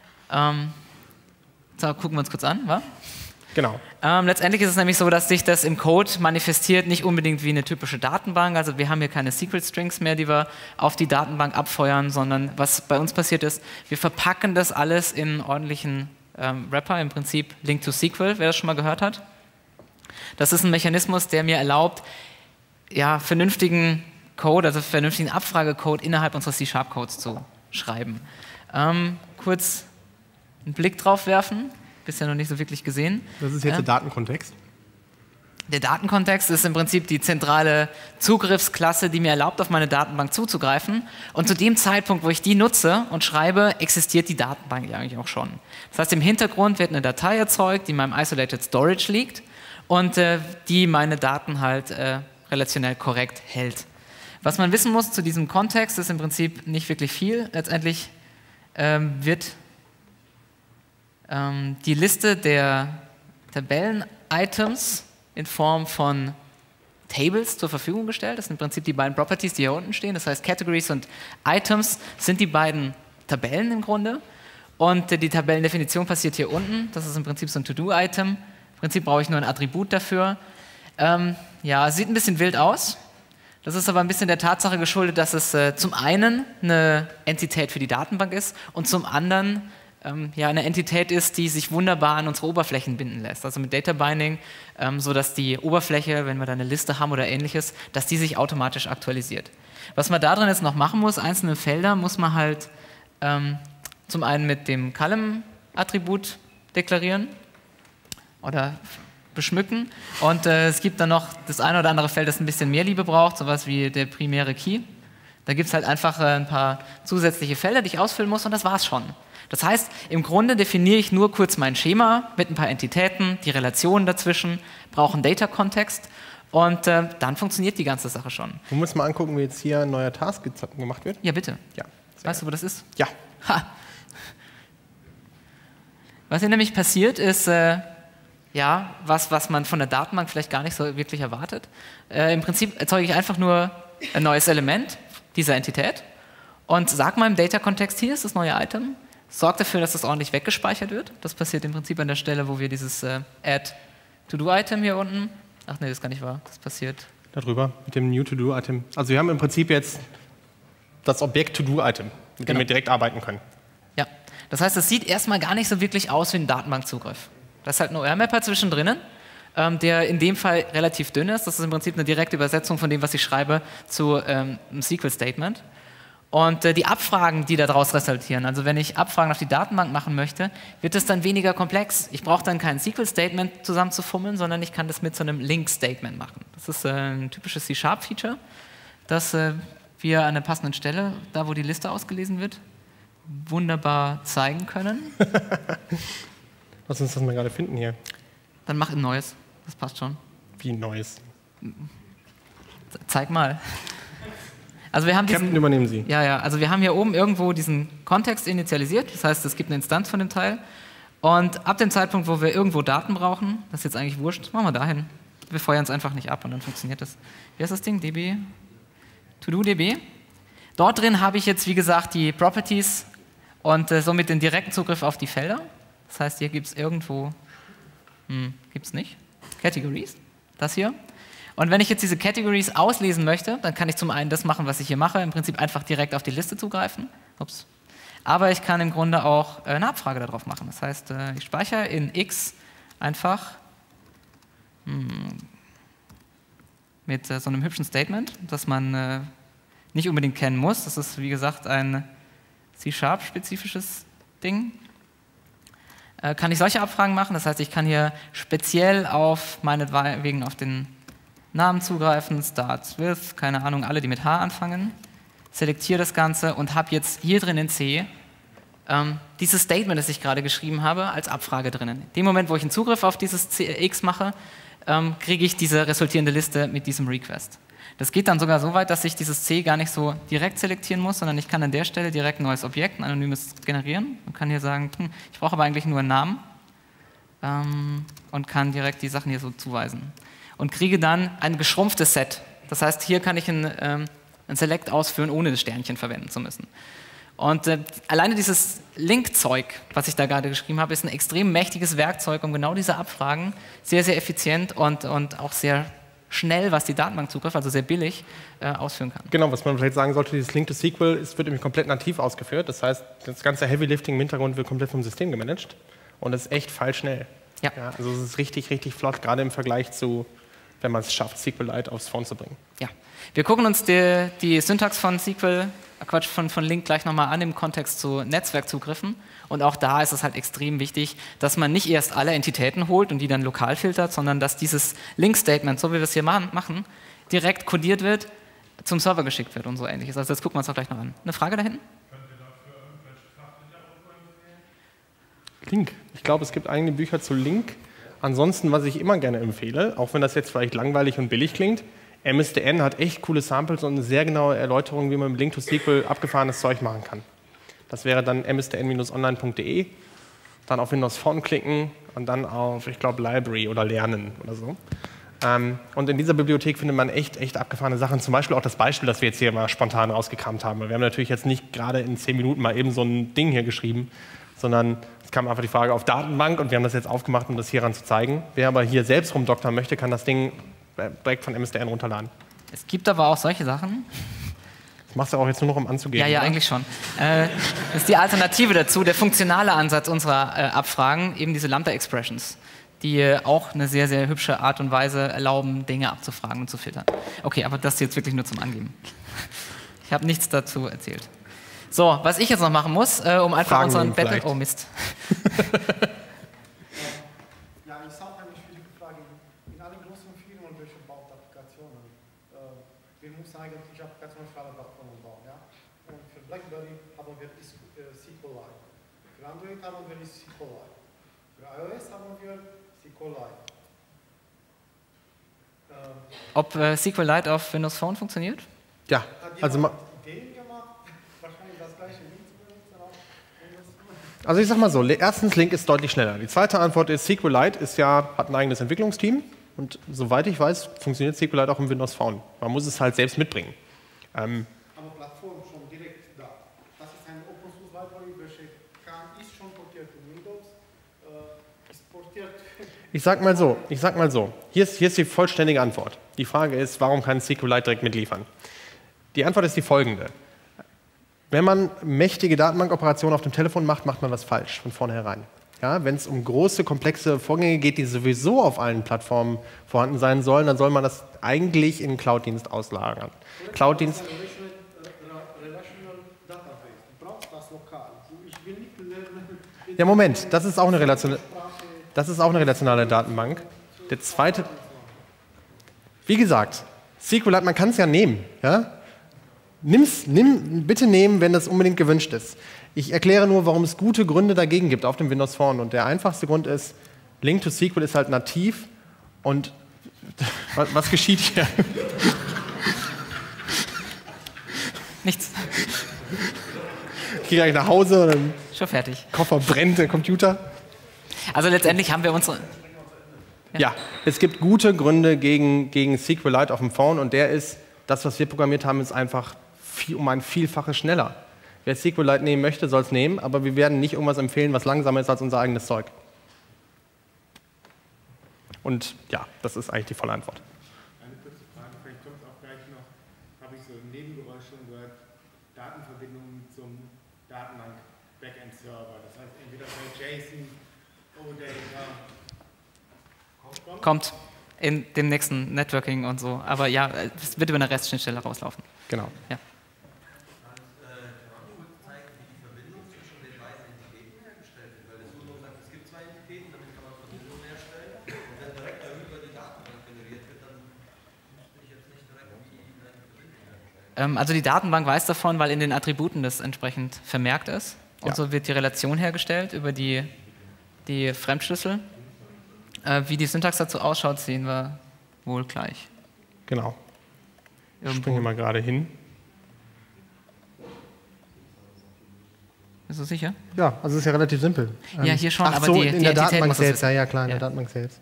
so, gucken wir uns kurz an, wa? Genau. Letztendlich ist es nämlich so, dass sich das im Code manifestiert, nicht unbedingt wie eine typische Datenbank. Also wir haben hier keine Secret Strings mehr, die wir auf die Datenbank abfeuern, sondern was bei uns passiert ist, wir verpacken das alles in einen ordentlichen Wrapper, im Prinzip Link to SQL, wer das schon mal gehört hat. Das ist ein Mechanismus, der mir erlaubt, ja, vernünftigen Code, also vernünftigen Abfragecode innerhalb unseres C#-Codes zu schreiben. Kurz einen Blick drauf werfen. Bisher noch nicht so wirklich gesehen. Das ist jetzt der Datenkontext. Der Datenkontext ist im Prinzip die zentrale Zugriffsklasse, die mir erlaubt, auf meine Datenbank zuzugreifen. Und zu dem Zeitpunkt, wo ich die nutze und schreibe, existiert die Datenbank ja eigentlich auch schon. Das heißt, im Hintergrund wird eine Datei erzeugt, die in meinem Isolated Storage liegt und die meine Daten halt relationell korrekt hält. Was man wissen muss zu diesem Kontext, ist im Prinzip nicht wirklich viel. Letztendlich wird die Liste der Tabellen-Items in Form von Tables zur Verfügung gestellt. Das sind im Prinzip die beiden Properties, die hier unten stehen. Das heißt, Categories und Items sind die beiden Tabellen im Grunde. Und die Tabellendefinition passiert hier unten. Das ist im Prinzip so ein To-Do-Item. Im Prinzip brauche ich nur ein Attribut dafür. Ja, es sieht ein bisschen wild aus. Das ist aber ein bisschen der Tatsache geschuldet, dass es zum einen eine Entität für die Datenbank ist und zum anderen eine Entität ist, die sich wunderbar an unsere Oberflächen binden lässt. Also mit Data Binding, sodass die Oberfläche, wenn wir da eine Liste haben oder ähnliches, dass die sich automatisch aktualisiert. Was man da drin jetzt noch machen muss, einzelne Felder muss man halt zum einen mit dem Column-Attribut deklarieren oder beschmücken. Und es gibt dann noch das eine oder andere Feld, das ein bisschen mehr Liebe braucht, sowas wie der primäre Key. Da gibt es halt einfach ein paar zusätzliche Felder, die ich ausfüllen muss und das war's schon. Das heißt, im Grunde definiere ich nur kurz mein Schema mit ein paar Entitäten, die Relationen dazwischen, brauche einen Data-Kontext und dann funktioniert die ganze Sache schon. Wir müssen mal angucken, wie jetzt hier ein neuer Task gemacht wird. Ja, bitte. Ja. Weißt du, wo das ist? Ja. Ha. Was hier nämlich passiert, ist was man von der Datenbank vielleicht gar nicht so wirklich erwartet. Im Prinzip erzeuge ich einfach nur ein neues Element dieser Entität und sage meinem Data-Kontext, hier ist das neue Item, sorgt dafür, dass das ordentlich weggespeichert wird. Das passiert im Prinzip an der Stelle, wo wir dieses Add-To-Do-Item hier unten, ach nee, das ist gar nicht wahr, das passiert darüber, mit dem New-To-Do-Item. Also wir haben im Prinzip jetzt das Objekt To-Do-Item, mit dem wir direkt arbeiten können. Ja, das heißt, es sieht erstmal gar nicht so wirklich aus wie ein Datenbankzugriff. Da ist halt ein OR-Mapper zwischendrin, der in dem Fall relativ dünn ist. Das ist im Prinzip eine direkte Übersetzung von dem, was ich schreibe, zu einem SQL-Statement. Und die Abfragen, die daraus resultieren, also wenn ich Abfragen auf die Datenbank machen möchte, wird es dann weniger komplex. Ich brauche dann kein SQL-Statement zusammenzufummeln, sondern ich kann das mit so einem Link-Statement machen. Das ist ein typisches C#-Feature, das wir an der passenden Stelle, da wo die Liste ausgelesen wird, wunderbar zeigen können. Lass uns das mal gerade finden hier. Dann mach ein neues, das passt schon. Wie ein neues? Zeig mal. Also wir haben Captain, übernehmen Sie. Ja, also wir haben hier oben irgendwo diesen Kontext initialisiert, das heißt, es gibt eine Instanz von dem Teil und ab dem Zeitpunkt, wo wir irgendwo Daten brauchen, das ist jetzt eigentlich wurscht, machen wir dahin. Wir feuern es einfach nicht ab und dann funktioniert das. Wie heißt das Ding? DB? To-Do-DB. Dort drin habe ich jetzt, wie gesagt, die Properties und somit den direkten Zugriff auf die Felder. Das heißt, hier gibt es irgendwo, gibt es nicht, Categories, das hier. Und wenn ich jetzt diese Categories auslesen möchte, dann kann ich zum einen das machen, was ich hier mache, im Prinzip einfach direkt auf die Liste zugreifen. Ups. Aber ich kann im Grunde auch eine Abfrage darauf machen. Das heißt, ich speichere in X einfach mit so einem hübschen Statement, das man nicht unbedingt kennen muss. Das ist, wie gesagt, ein C#-spezifisches Ding. Kann ich solche Abfragen machen. Das heißt, ich kann hier speziell auf meinetwegen auf den Namen zugreifen, starts with, keine Ahnung, alle, die mit H anfangen, selektiere das Ganze und habe jetzt hier drin in C dieses Statement, das ich gerade geschrieben habe, als Abfrage drinnen. In dem Moment, wo ich einen Zugriff auf dieses X mache, kriege ich diese resultierende Liste mit diesem Request. Das geht dann sogar so weit, dass ich dieses C gar nicht so direkt selektieren muss, sondern ich kann an der Stelle direkt ein neues Objekt, ein anonymes generieren und kann hier sagen, ich brauche aber eigentlich nur einen Namen und kann direkt die Sachen hier so zuweisen. Und kriege dann ein geschrumpftes Set. Das heißt, hier kann ich ein Select ausführen, ohne das Sternchen verwenden zu müssen. Und alleine dieses Link-Zeug, was ich da gerade geschrieben habe, ist ein extrem mächtiges Werkzeug, um genau diese Abfragen sehr, sehr effizient und auch sehr schnell, was die Datenbankzugriff, also sehr billig, ausführen kann. Genau, was man vielleicht sagen sollte, dieses Link to SQL wird nämlich komplett nativ ausgeführt. Das heißt, das ganze Heavy Lifting im Hintergrund wird komplett vom System gemanagt und ist echt feilschnell. Ja. Ja, also es ist richtig, richtig flott, gerade im Vergleich zu, wenn man es schafft, SQLite aufs Phone zu bringen. Ja. Wir gucken uns die Syntax von SQL, von Link gleich nochmal an im Kontext zu Netzwerkzugriffen. Und auch da ist es halt extrem wichtig, dass man nicht erst alle Entitäten holt und die dann lokal filtert, sondern dass dieses Link-Statement, so wie wir es hier machen, direkt kodiert wird, zum Server geschickt wird und so ähnliches. Also das gucken wir uns auch gleich noch an. Eine Frage da hinten? Link. Ich glaube, es gibt eigene Bücher zu Link. Ansonsten, was ich immer gerne empfehle, auch wenn das jetzt vielleicht langweilig und billig klingt, MSDN hat echt coole Samples und eine sehr genaue Erläuterung, wie man mit Link to SQL abgefahrenes Zeug machen kann. Das wäre dann msdn-online.de, dann auf Windows Phone klicken und dann auf, ich glaube, Library oder Lernen oder so. Und in dieser Bibliothek findet man echt abgefahrene Sachen. Zum Beispiel auch das Beispiel, das wir jetzt hier mal spontan rausgekramt haben. Wir haben natürlich jetzt nicht gerade in 10 Minuten mal eben so ein Ding hier geschrieben, sondern es kam einfach die Frage auf Datenbank und wir haben das jetzt aufgemacht, um das hieran zu zeigen. Wer aber hier selbst rumdoktern möchte, kann das Ding direkt von MSDN runterladen. Es gibt aber auch solche Sachen. Das machst du auch jetzt nur noch, um anzugeben. Ja, oder? eigentlich schon. Das ist die Alternative dazu, der funktionale Ansatz unserer Abfragen, eben diese Lambda-Expressions, die auch eine sehr, sehr hübsche Art und Weise erlauben, Dinge abzufragen und zu filtern. Okay, aber das jetzt wirklich nur zum Angeben. Ich habe nichts dazu erzählt. So, was ich jetzt noch machen muss, um einfach unseren Battle... Oh Mist. Ja, ist auch eine schwierige Frage. In allen großen Firmen, welche baut Applikationen? Wir müssen eigentlich Applikationen für alle Plattformen bauen. Ja? Und für BlackBerry haben wir SQLite. Für Android haben wir SQLite. Für iOS haben wir SQLite. Ob SQLite auf Windows Phone funktioniert? Ja, also Also ich sag mal so, erstens, Link ist deutlich schneller. Die zweite Antwort ist, SQLite hat ein eigenes Entwicklungsteam und soweit ich weiß, funktioniert SQLite auch im Windows Phone. Man muss es halt selbst mitbringen. Aber Plattform schon direkt da. Das ist eine Open Source Library, welche ist schon portiert in Windows, ist portiert. Ich sag mal so, hier ist die vollständige Antwort. Die Frage ist, warum kann SQLite direkt mitliefern? Die Antwort ist die folgende. Wenn man mächtige Datenbankoperationen auf dem Telefon macht, macht man was falsch von vornherein. Ja, wenn es um große, komplexe Vorgänge geht, die sowieso auf allen Plattformen vorhanden sein sollen, dann soll man das eigentlich in einen Cloud-Dienst auslagern. Cloud-Dienst. Relational Ja, Moment, das ist auch eine relationale Datenbank. Der zweite, wie gesagt, SQLite, man kann es ja nehmen. Ja? Bitte nehmen, wenn das unbedingt gewünscht ist. Ich erkläre nur, warum es gute Gründe dagegen gibt auf dem Windows Phone. Und der einfachste Grund ist, Link to SQL ist halt nativ. Und was geschieht hier? Nichts. Ich gehe gleich nach Hause und dann Schon fertig. Koffer brennt, der Computer. Also letztendlich haben wir unsere... Ja, es gibt gute Gründe gegen SQLite auf dem Phone und der ist, das, was wir programmiert haben, ist einfach um ein Vielfaches schneller. Wer SQLite nehmen möchte, soll es nehmen, aber wir werden nicht irgendwas empfehlen, was langsamer ist als unser eigenes Zeug. Und ja, das ist eigentlich die volle Antwort. Eine kurze Frage, vielleicht kommt es auch gleich noch, habe ich so ein Nebengeräusch schon gehört, Datenverbindungen zum Datenbank-Backend-Server. Das heißt, entweder bei JSON, OData. Kommt in dem nächsten Networking und so. Aber ja, es wird über eine REST-Schnittstelle rauslaufen. Genau. Ja. Also die Datenbank weiß davon, weil in den Attributen das entsprechend vermerkt ist. Und so wird die Relation hergestellt über die Fremdschlüssel. Wie die Syntax dazu ausschaut, sehen wir wohl gleich. Genau. Ich springe mal gerade hin. Bist du sicher? Ja, also es ist ja relativ simpel. Ja, hier schon, Ach aber so, die in der Entität Datenbank muss das selbst. wissen. Ja, klar, in Ja. der Datenbank selbst.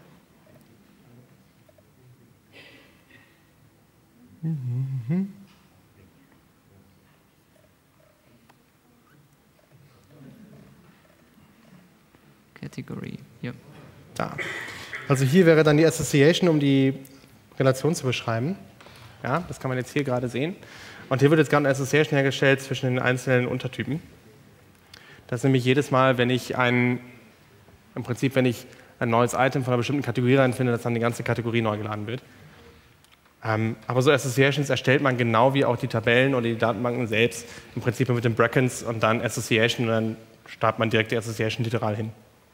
Category, ja. Da. Also hier wäre dann die Association, um die Relation zu beschreiben. Ja, das kann man jetzt hier gerade sehen. Und hier wird jetzt gerade eine Association hergestellt zwischen den einzelnen Untertypen. Das ist nämlich jedes Mal, wenn ich ein neues Item von einer bestimmten Kategorie reinfinde, dass dann die ganze Kategorie neu geladen wird. Aber so Associations erstellt man genau wie auch die Tabellen oder die Datenbanken selbst, im Prinzip mit den Brackets und dann Association und dann startet man direkt die Association literal hin.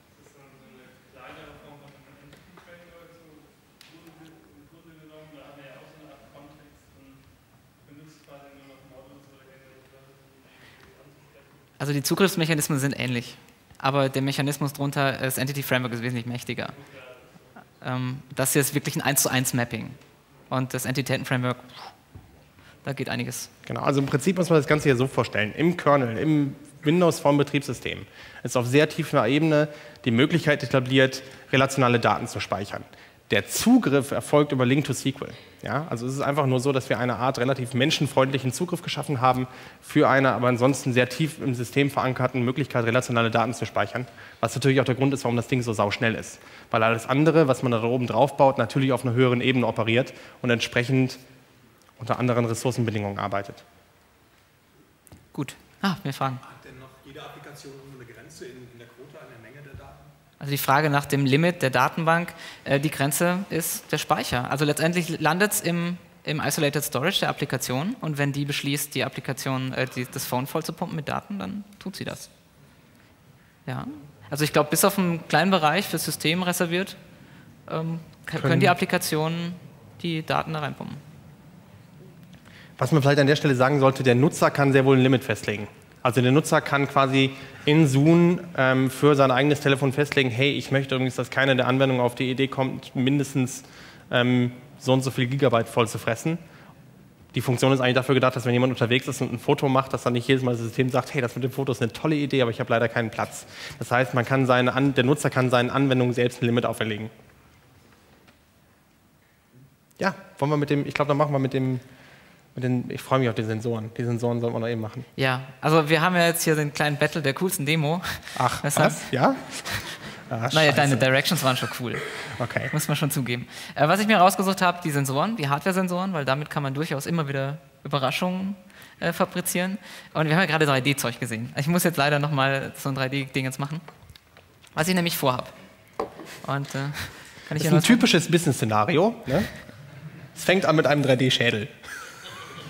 Also die Zugriffsmechanismen sind ähnlich, aber der Mechanismus drunter, das Entity Framework, ist wesentlich mächtiger. Das hier ist wirklich ein 1:1 Mapping und das Entitäten-Framework, da geht einiges. Genau, also im Prinzip muss man das Ganze hier so vorstellen. Im Kernel, im Windows-Phone-Betriebssystem ist auf sehr tiefer Ebene die Möglichkeit etabliert, relationale Daten zu speichern. Der Zugriff erfolgt über Link to SQL. Ja, also es ist einfach nur so, dass wir eine Art relativ menschenfreundlichen Zugriff geschaffen haben für eine aber ansonsten sehr tief im System verankerten Möglichkeit, relationale Daten zu speichern. Was natürlich auch der Grund ist, warum das Ding so sauschnell ist. Weil alles andere, was man da oben drauf baut, natürlich auf einer höheren Ebene operiert und entsprechend unter anderen Ressourcenbedingungen arbeitet. Gut. Wir fragen. Hat denn noch jede Applikation eine Grenze in der Quote, an der Menge der Daten? Also die Frage nach dem Limit der Datenbank, die Grenze ist der Speicher. Also letztendlich landet es im Isolated Storage der Applikation und wenn die beschließt, die Applikation, das Phone voll zu pumpen mit Daten, dann tut sie das. Ja. Also ich glaube, bis auf einen kleinen Bereich fürs System reserviert, können die Applikationen die Daten da reinpumpen. Was man vielleicht an der Stelle sagen sollte, der Nutzer kann sehr wohl ein Limit festlegen. Also der Nutzer kann quasi in Zoom für sein eigenes Telefon festlegen, hey, ich möchte übrigens, dass keine der Anwendungen auf die Idee kommt, mindestens so und so viel Gigabyte voll zu fressen. Die Funktion ist eigentlich dafür gedacht, dass wenn jemand unterwegs ist und ein Foto macht, dass dann nicht jedes Mal das System sagt, hey, das mit dem Foto ist eine tolle Idee, aber ich habe leider keinen Platz. Das heißt, der Nutzer kann seinen Anwendungen selbst ein Limit auferlegen. Ja, ich glaube, dann machen wir ich freue mich auf die Sensoren. Die Sensoren sollten wir noch eben machen. Ja, also wir haben ja jetzt hier den kleinen Battle der coolsten Demo. Ach, was? Ja? Naja, deine Directions waren schon cool. Okay. Muss man schon zugeben. Was ich mir rausgesucht habe, die Sensoren, die Hardware-Sensoren, weil damit kann man durchaus immer wieder Überraschungen fabrizieren. Und wir haben ja gerade 3D-Zeug gesehen. Ich muss jetzt leider nochmal so ein 3D-Ding jetzt machen. Was ich nämlich vorhabe. Und kann ich das ist ein typisches Business-Szenario. Ne? Es fängt an mit einem 3D-Schädel.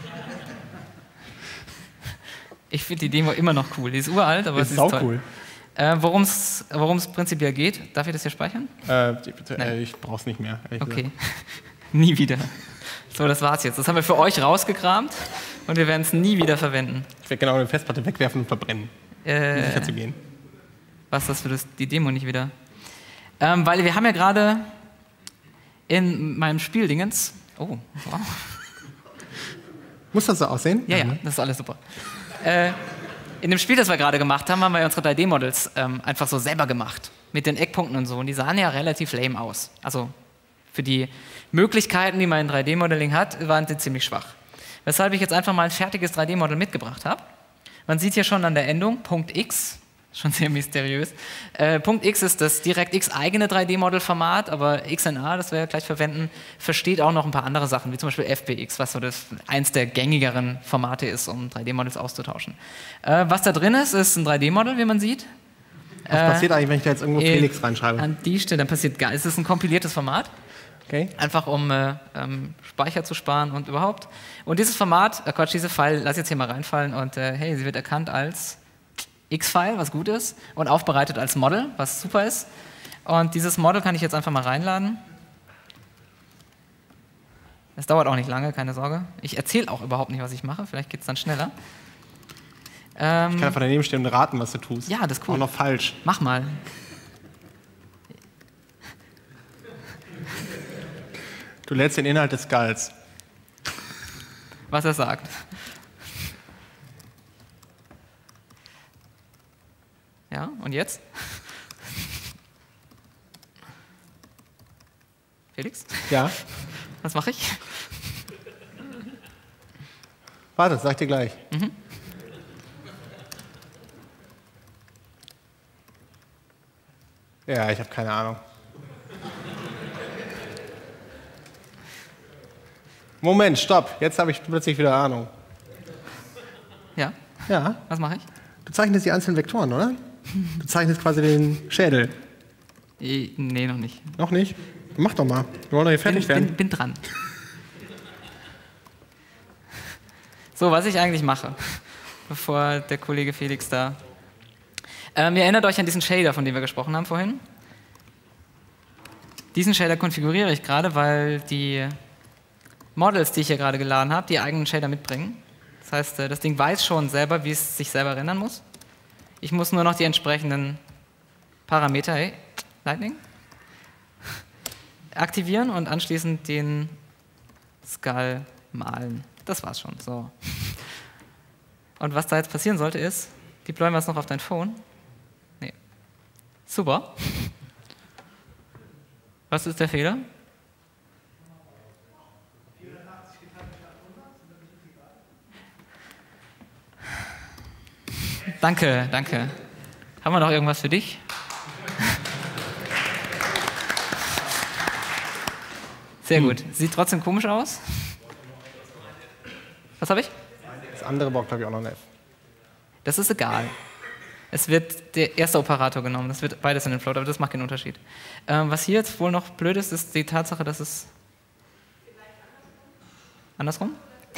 Ich finde die Demo immer noch cool. Die ist uralt, aber sie ist toll. Cool. Worum es prinzipiell geht, darf ich das hier speichern? Ich brauch's nicht mehr. Okay, nie wieder. So, das war's jetzt. Das haben wir für euch rausgekramt und wir werden es nie wieder verwenden. Ich werde genau eine Festplatte wegwerfen und verbrennen, um sicher zu gehen. Was ist das für die Demo nicht wieder? Weil wir haben ja gerade in meinem Spiel-Dingens... Oh, wow. Muss das so aussehen? Ja, das ist alles super. In dem Spiel, das wir gerade gemacht haben, haben wir unsere 3D-Models einfach so selber gemacht. Mit den Eckpunkten und so. Und die sahen ja relativ lame aus. Also für die Möglichkeiten, die man in 3D-Modeling hat, waren sie ziemlich schwach. Weshalb ich jetzt einfach mal ein fertiges 3D-Model mitgebracht habe. Man sieht hier schon an der Endung, Punkt X, schon sehr mysteriös. Punkt X ist das DirectX eigene 3D-Model-Format, aber XNA, das wir ja gleich verwenden, versteht auch noch ein paar andere Sachen, wie zum Beispiel FBX, was so eins der gängigeren Formate ist, um 3D-Models auszutauschen. Was da drin ist ein 3D-Model, wie man sieht. Was passiert eigentlich, wenn ich da jetzt irgendwo Felix reinschreibe? An die Stelle, dann passiert gar nichts. Es ist ein kompiliertes Format. Okay. Einfach um Speicher zu sparen und überhaupt. Und dieses Format, diese File, lass jetzt hier mal reinfallen und hey, sie wird erkannt als X-File, was gut ist, und aufbereitet als Model, was super ist. Und dieses Model kann ich jetzt einfach mal reinladen. Das dauert auch nicht lange, keine Sorge. Ich erzähle auch überhaupt nicht, was ich mache, vielleicht geht es dann schneller. Ich kann einfach daneben stehen und raten, was du tust. Ja, das ist cool. Auch noch falsch. Mach mal. Du lädst den Inhalt des Skulls. Was er sagt. Ja, und jetzt? Felix? Ja? Was mache ich? Warte, sag dir gleich. Ja, ich habe keine Ahnung. Moment, stopp. Jetzt habe ich plötzlich wieder Ahnung. Ja? Ja. Was mache ich? Du zeichnest die einzelnen Vektoren, oder? Du zeichnest quasi den Schädel. Nee, noch nicht. Noch nicht? Mach doch mal. Wir wollen doch hier fertig werden. Bin dran. So, was ich eigentlich mache, bevor der Kollege Felix da... ihr erinnert euch an diesen Shader, von dem wir gesprochen haben vorhin? Diesen Shader konfiguriere ich gerade, weil die Models, die ich hier gerade geladen habe, die eigenen Shader mitbringen. Das heißt, das Ding weiß schon selber, wie es sich selber rendern muss. Ich muss nur noch die entsprechenden Parameter, hey, Lightning, aktivieren und anschließend den Skull malen. Das war's schon. So. Und was da jetzt passieren sollte ist, deployen wir es noch auf dein Phone. Nee. Super. Was ist der Fehler? Danke, danke. Haben wir noch irgendwas für dich? Sehr gut. Sieht trotzdem komisch aus. Was habe ich? Das andere braucht, glaube ich, auch noch eine F. Das ist egal. Es wird der erste Operator genommen. Das wird beides in den Float, aber das macht keinen Unterschied. Was hier jetzt wohl noch blöd ist, ist die Tatsache, dass es... Andersrum?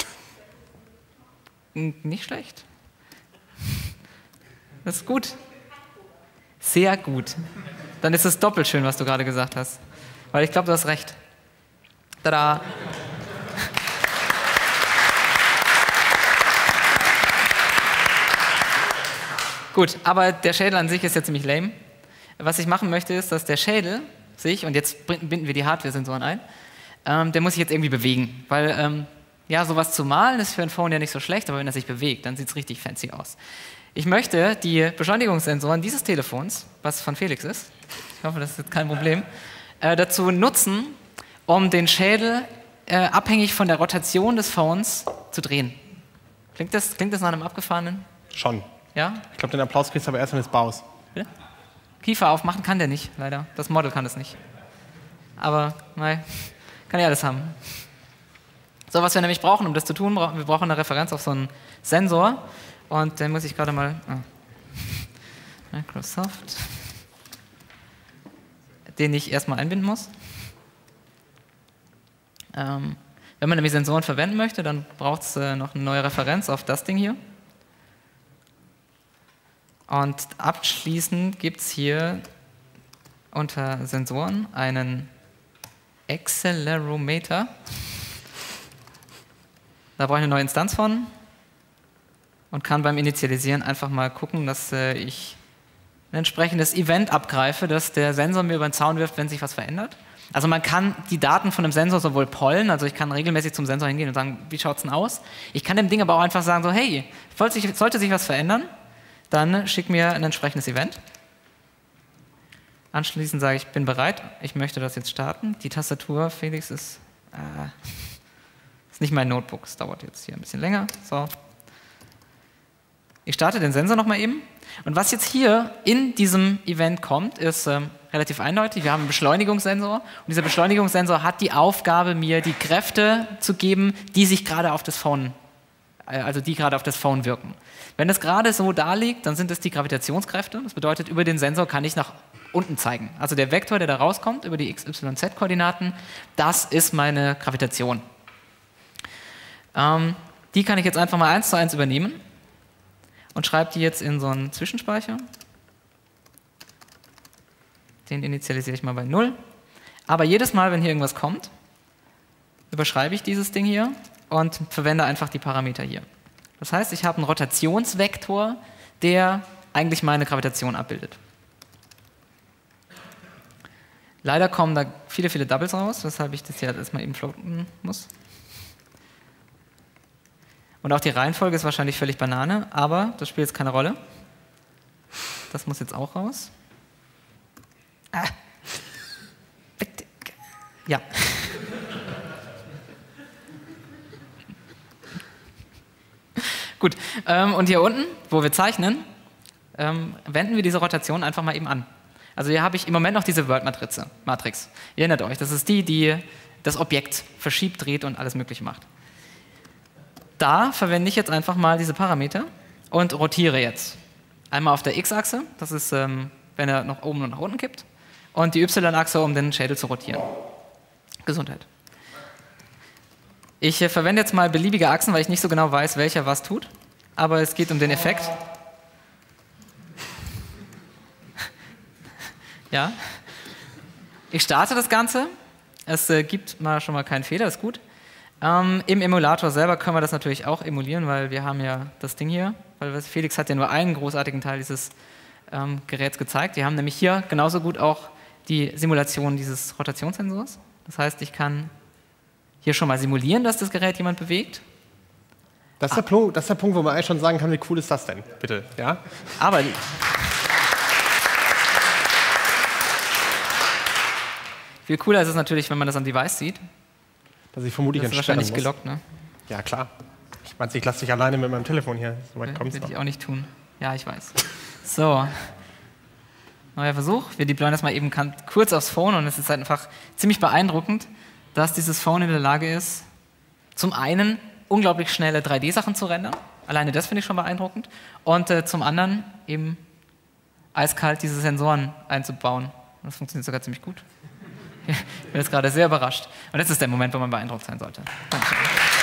Nicht schlecht. Das ist gut. Sehr gut. Dann ist es doppelt schön, was du gerade gesagt hast. Weil ich glaube, du hast recht. Tada! Gut, aber der Schädel an sich ist ja ziemlich lame. Was ich machen möchte, ist, dass der Schädel sich, und jetzt binden wir die Hardware-Sensoren ein, der muss sich jetzt irgendwie bewegen. Weil, ja, sowas zu malen ist für ein Phone ja nicht so schlecht, aber wenn er sich bewegt, dann sieht es richtig fancy aus. Ich möchte die Beschleunigungssensoren dieses Telefons, was von Felix ist, ich hoffe, das ist jetzt kein Problem, dazu nutzen, um den Schädel abhängig von der Rotation des Phones zu drehen. Klingt das nach einem abgefahrenen? Schon. Ja? Ich glaube, den Applaus kriegst du aber erst, wenn du es baust. Bitte? Kiefer aufmachen kann der nicht, leider. Das Model kann das nicht. Aber, nein, kann ja alles haben. So, was wir nämlich brauchen, um das zu tun, wir brauchen eine Referenz auf so einen Sensor. Und den muss ich gerade mal... Microsoft. Den ich erstmal einbinden muss. Wenn man nämlich Sensoren verwenden möchte, dann braucht es noch eine neue Referenz auf das Ding hier. Und abschließend gibt es hier unter Sensoren einen Accelerometer. Da brauche ich eine neue Instanz von und kann beim Initialisieren einfach mal gucken, dass ich ein entsprechendes Event abgreife, dass der Sensor mir über den Zaun wirft, wenn sich was verändert. Also man kann die Daten von dem Sensor sowohl pollen, also ich kann regelmäßig zum Sensor hingehen und sagen, wie schaut es denn aus? Ich kann dem Ding aber auch einfach sagen, so hey, sollte sich was verändern, dann schick mir ein entsprechendes Event. Anschließend sage ich, bin bereit, ich möchte das jetzt starten. Die Tastatur, Felix, ist nicht mein Notebook, es dauert jetzt hier ein bisschen länger. So. Ich starte den Sensor nochmal eben. Und was jetzt hier in diesem Event kommt, ist relativ eindeutig. Wir haben einen Beschleunigungssensor und dieser Beschleunigungssensor hat die Aufgabe, mir die Kräfte zu geben, die sich gerade auf das Phone, wirken. Wenn das gerade so da liegt, dann sind es die Gravitationskräfte. Das bedeutet, über den Sensor kann ich nach unten zeigen. Also der Vektor, der da rauskommt, über die x, y, z-Koordinaten, das ist meine Gravitation. Die kann ich jetzt einfach mal 1:1 übernehmen und schreibe die jetzt in so einen Zwischenspeicher. Den initialisiere ich mal bei 0. Aber jedes Mal, wenn hier irgendwas kommt, überschreibe ich dieses Ding hier und verwende einfach die Parameter hier. Das heißt, ich habe einen Rotationsvektor, der eigentlich meine Gravitation abbildet. Leider kommen da viele, viele Doubles raus, weshalb ich das hier erstmal eben floaten muss. Und auch die Reihenfolge ist wahrscheinlich völlig Banane, aber das spielt jetzt keine Rolle. Das muss jetzt auch raus. Ja. Gut, und hier unten, wo wir zeichnen, wenden wir diese Rotation einfach mal eben an. Also hier habe ich im Moment noch diese World-Matrix. Ihr erinnert euch, das ist die das Objekt verschiebt, dreht und alles Mögliche macht. Da verwende ich jetzt einfach mal diese Parameter und rotiere jetzt. Einmal auf der x-Achse, das ist, wenn er nach oben und nach unten kippt, und die y-Achse, um den Schädel zu rotieren. Gesundheit. Ich verwende jetzt mal beliebige Achsen, weil ich nicht so genau weiß, welcher was tut, aber es geht um den Effekt. Ja. Ich starte das Ganze. Es gibt schon mal keinen Fehler, ist gut. Im Emulator selber können wir das natürlich auch emulieren, weil wir haben ja das Ding hier, weil Felix hat ja nur einen großartigen Teil dieses Geräts gezeigt. Wir haben nämlich hier genauso gut auch die Simulation dieses Rotationssensors. Das heißt, ich kann hier schon mal simulieren, dass das Gerät jemand bewegt. Das ist der Punkt, wo man eigentlich schon sagen kann, wie cool ist das denn, bitte. Ja? Aber viel cooler ist es natürlich, wenn man das am Device sieht. Dass ich vermutlich das ist wahrscheinlich gelockt, ne? Ja, klar. Ich meine, ich lasse dich alleine mit meinem Telefon hier. So weit kommt's Will noch. ich auch nicht tun. Ja, ich weiß. So. Neuer Versuch. Wir deployen das mal eben kurz aufs Phone und es ist halt einfach ziemlich beeindruckend, dass dieses Phone in der Lage ist, zum einen unglaublich schnelle 3D-Sachen zu rendern. Alleine das finde ich schon beeindruckend. Und zum anderen eben eiskalt diese Sensoren einzubauen. Das funktioniert sogar ziemlich gut. Ich bin jetzt gerade sehr überrascht. Und jetzt ist der Moment, wo man beeindruckt sein sollte. Dankeschön.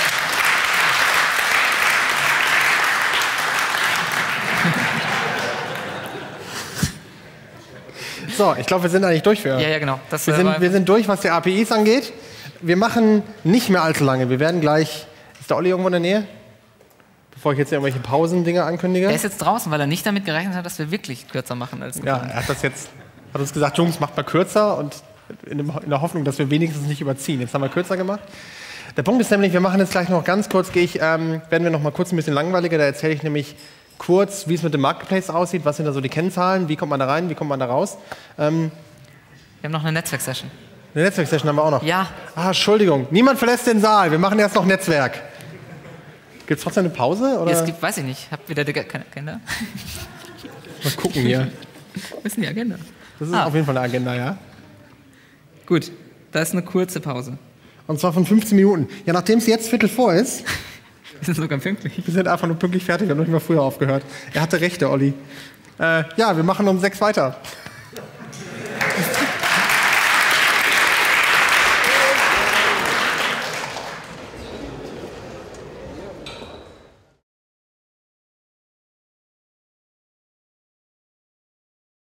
So, ich glaube, wir sind eigentlich durch für. Ja, genau. Wir sind durch, was die APIs angeht. Wir machen nicht mehr allzu lange. Wir werden gleich. Ist der Olli irgendwo in der Nähe? Bevor ich jetzt irgendwelche Pausen-Dinge ankündige. Er ist jetzt draußen, weil er nicht damit gerechnet hat, dass wir wirklich kürzer machen als geplant. Ja, er hat uns gesagt, Jungs, macht mal kürzer und in der Hoffnung, dass wir wenigstens nicht überziehen. Jetzt haben wir kürzer gemacht. Der Punkt ist nämlich, wir machen jetzt gleich noch ganz kurz, werden wir noch mal kurz ein bisschen langweiliger. Da erzähle ich nämlich kurz, wie es mit dem Marketplace aussieht. Was sind da so die Kennzahlen? Wie kommt man da rein? Wie kommt man da raus? Wir haben noch eine Netzwerk-Session. Eine Netzwerk-Session haben wir auch noch? Ja. Entschuldigung. Niemand verlässt den Saal. Wir machen erst noch Netzwerk. Gibt es trotzdem eine Pause? Oder? Ja, es gibt, weiß ich nicht. Habt ihr da keine Agenda? Mal gucken hier. Was ist denn die Agenda? Das ist auf jeden Fall eine Agenda, ja. Gut, da ist eine kurze Pause. Und zwar von 15 Minuten. Ja, nachdem es jetzt 15:45 ist. Wir sind sogar pünktlich. Wir sind einfach nur pünktlich fertig. Wir haben noch nicht mal früher aufgehört. Er hatte recht, der Olli. Ja, wir machen um 6 weiter.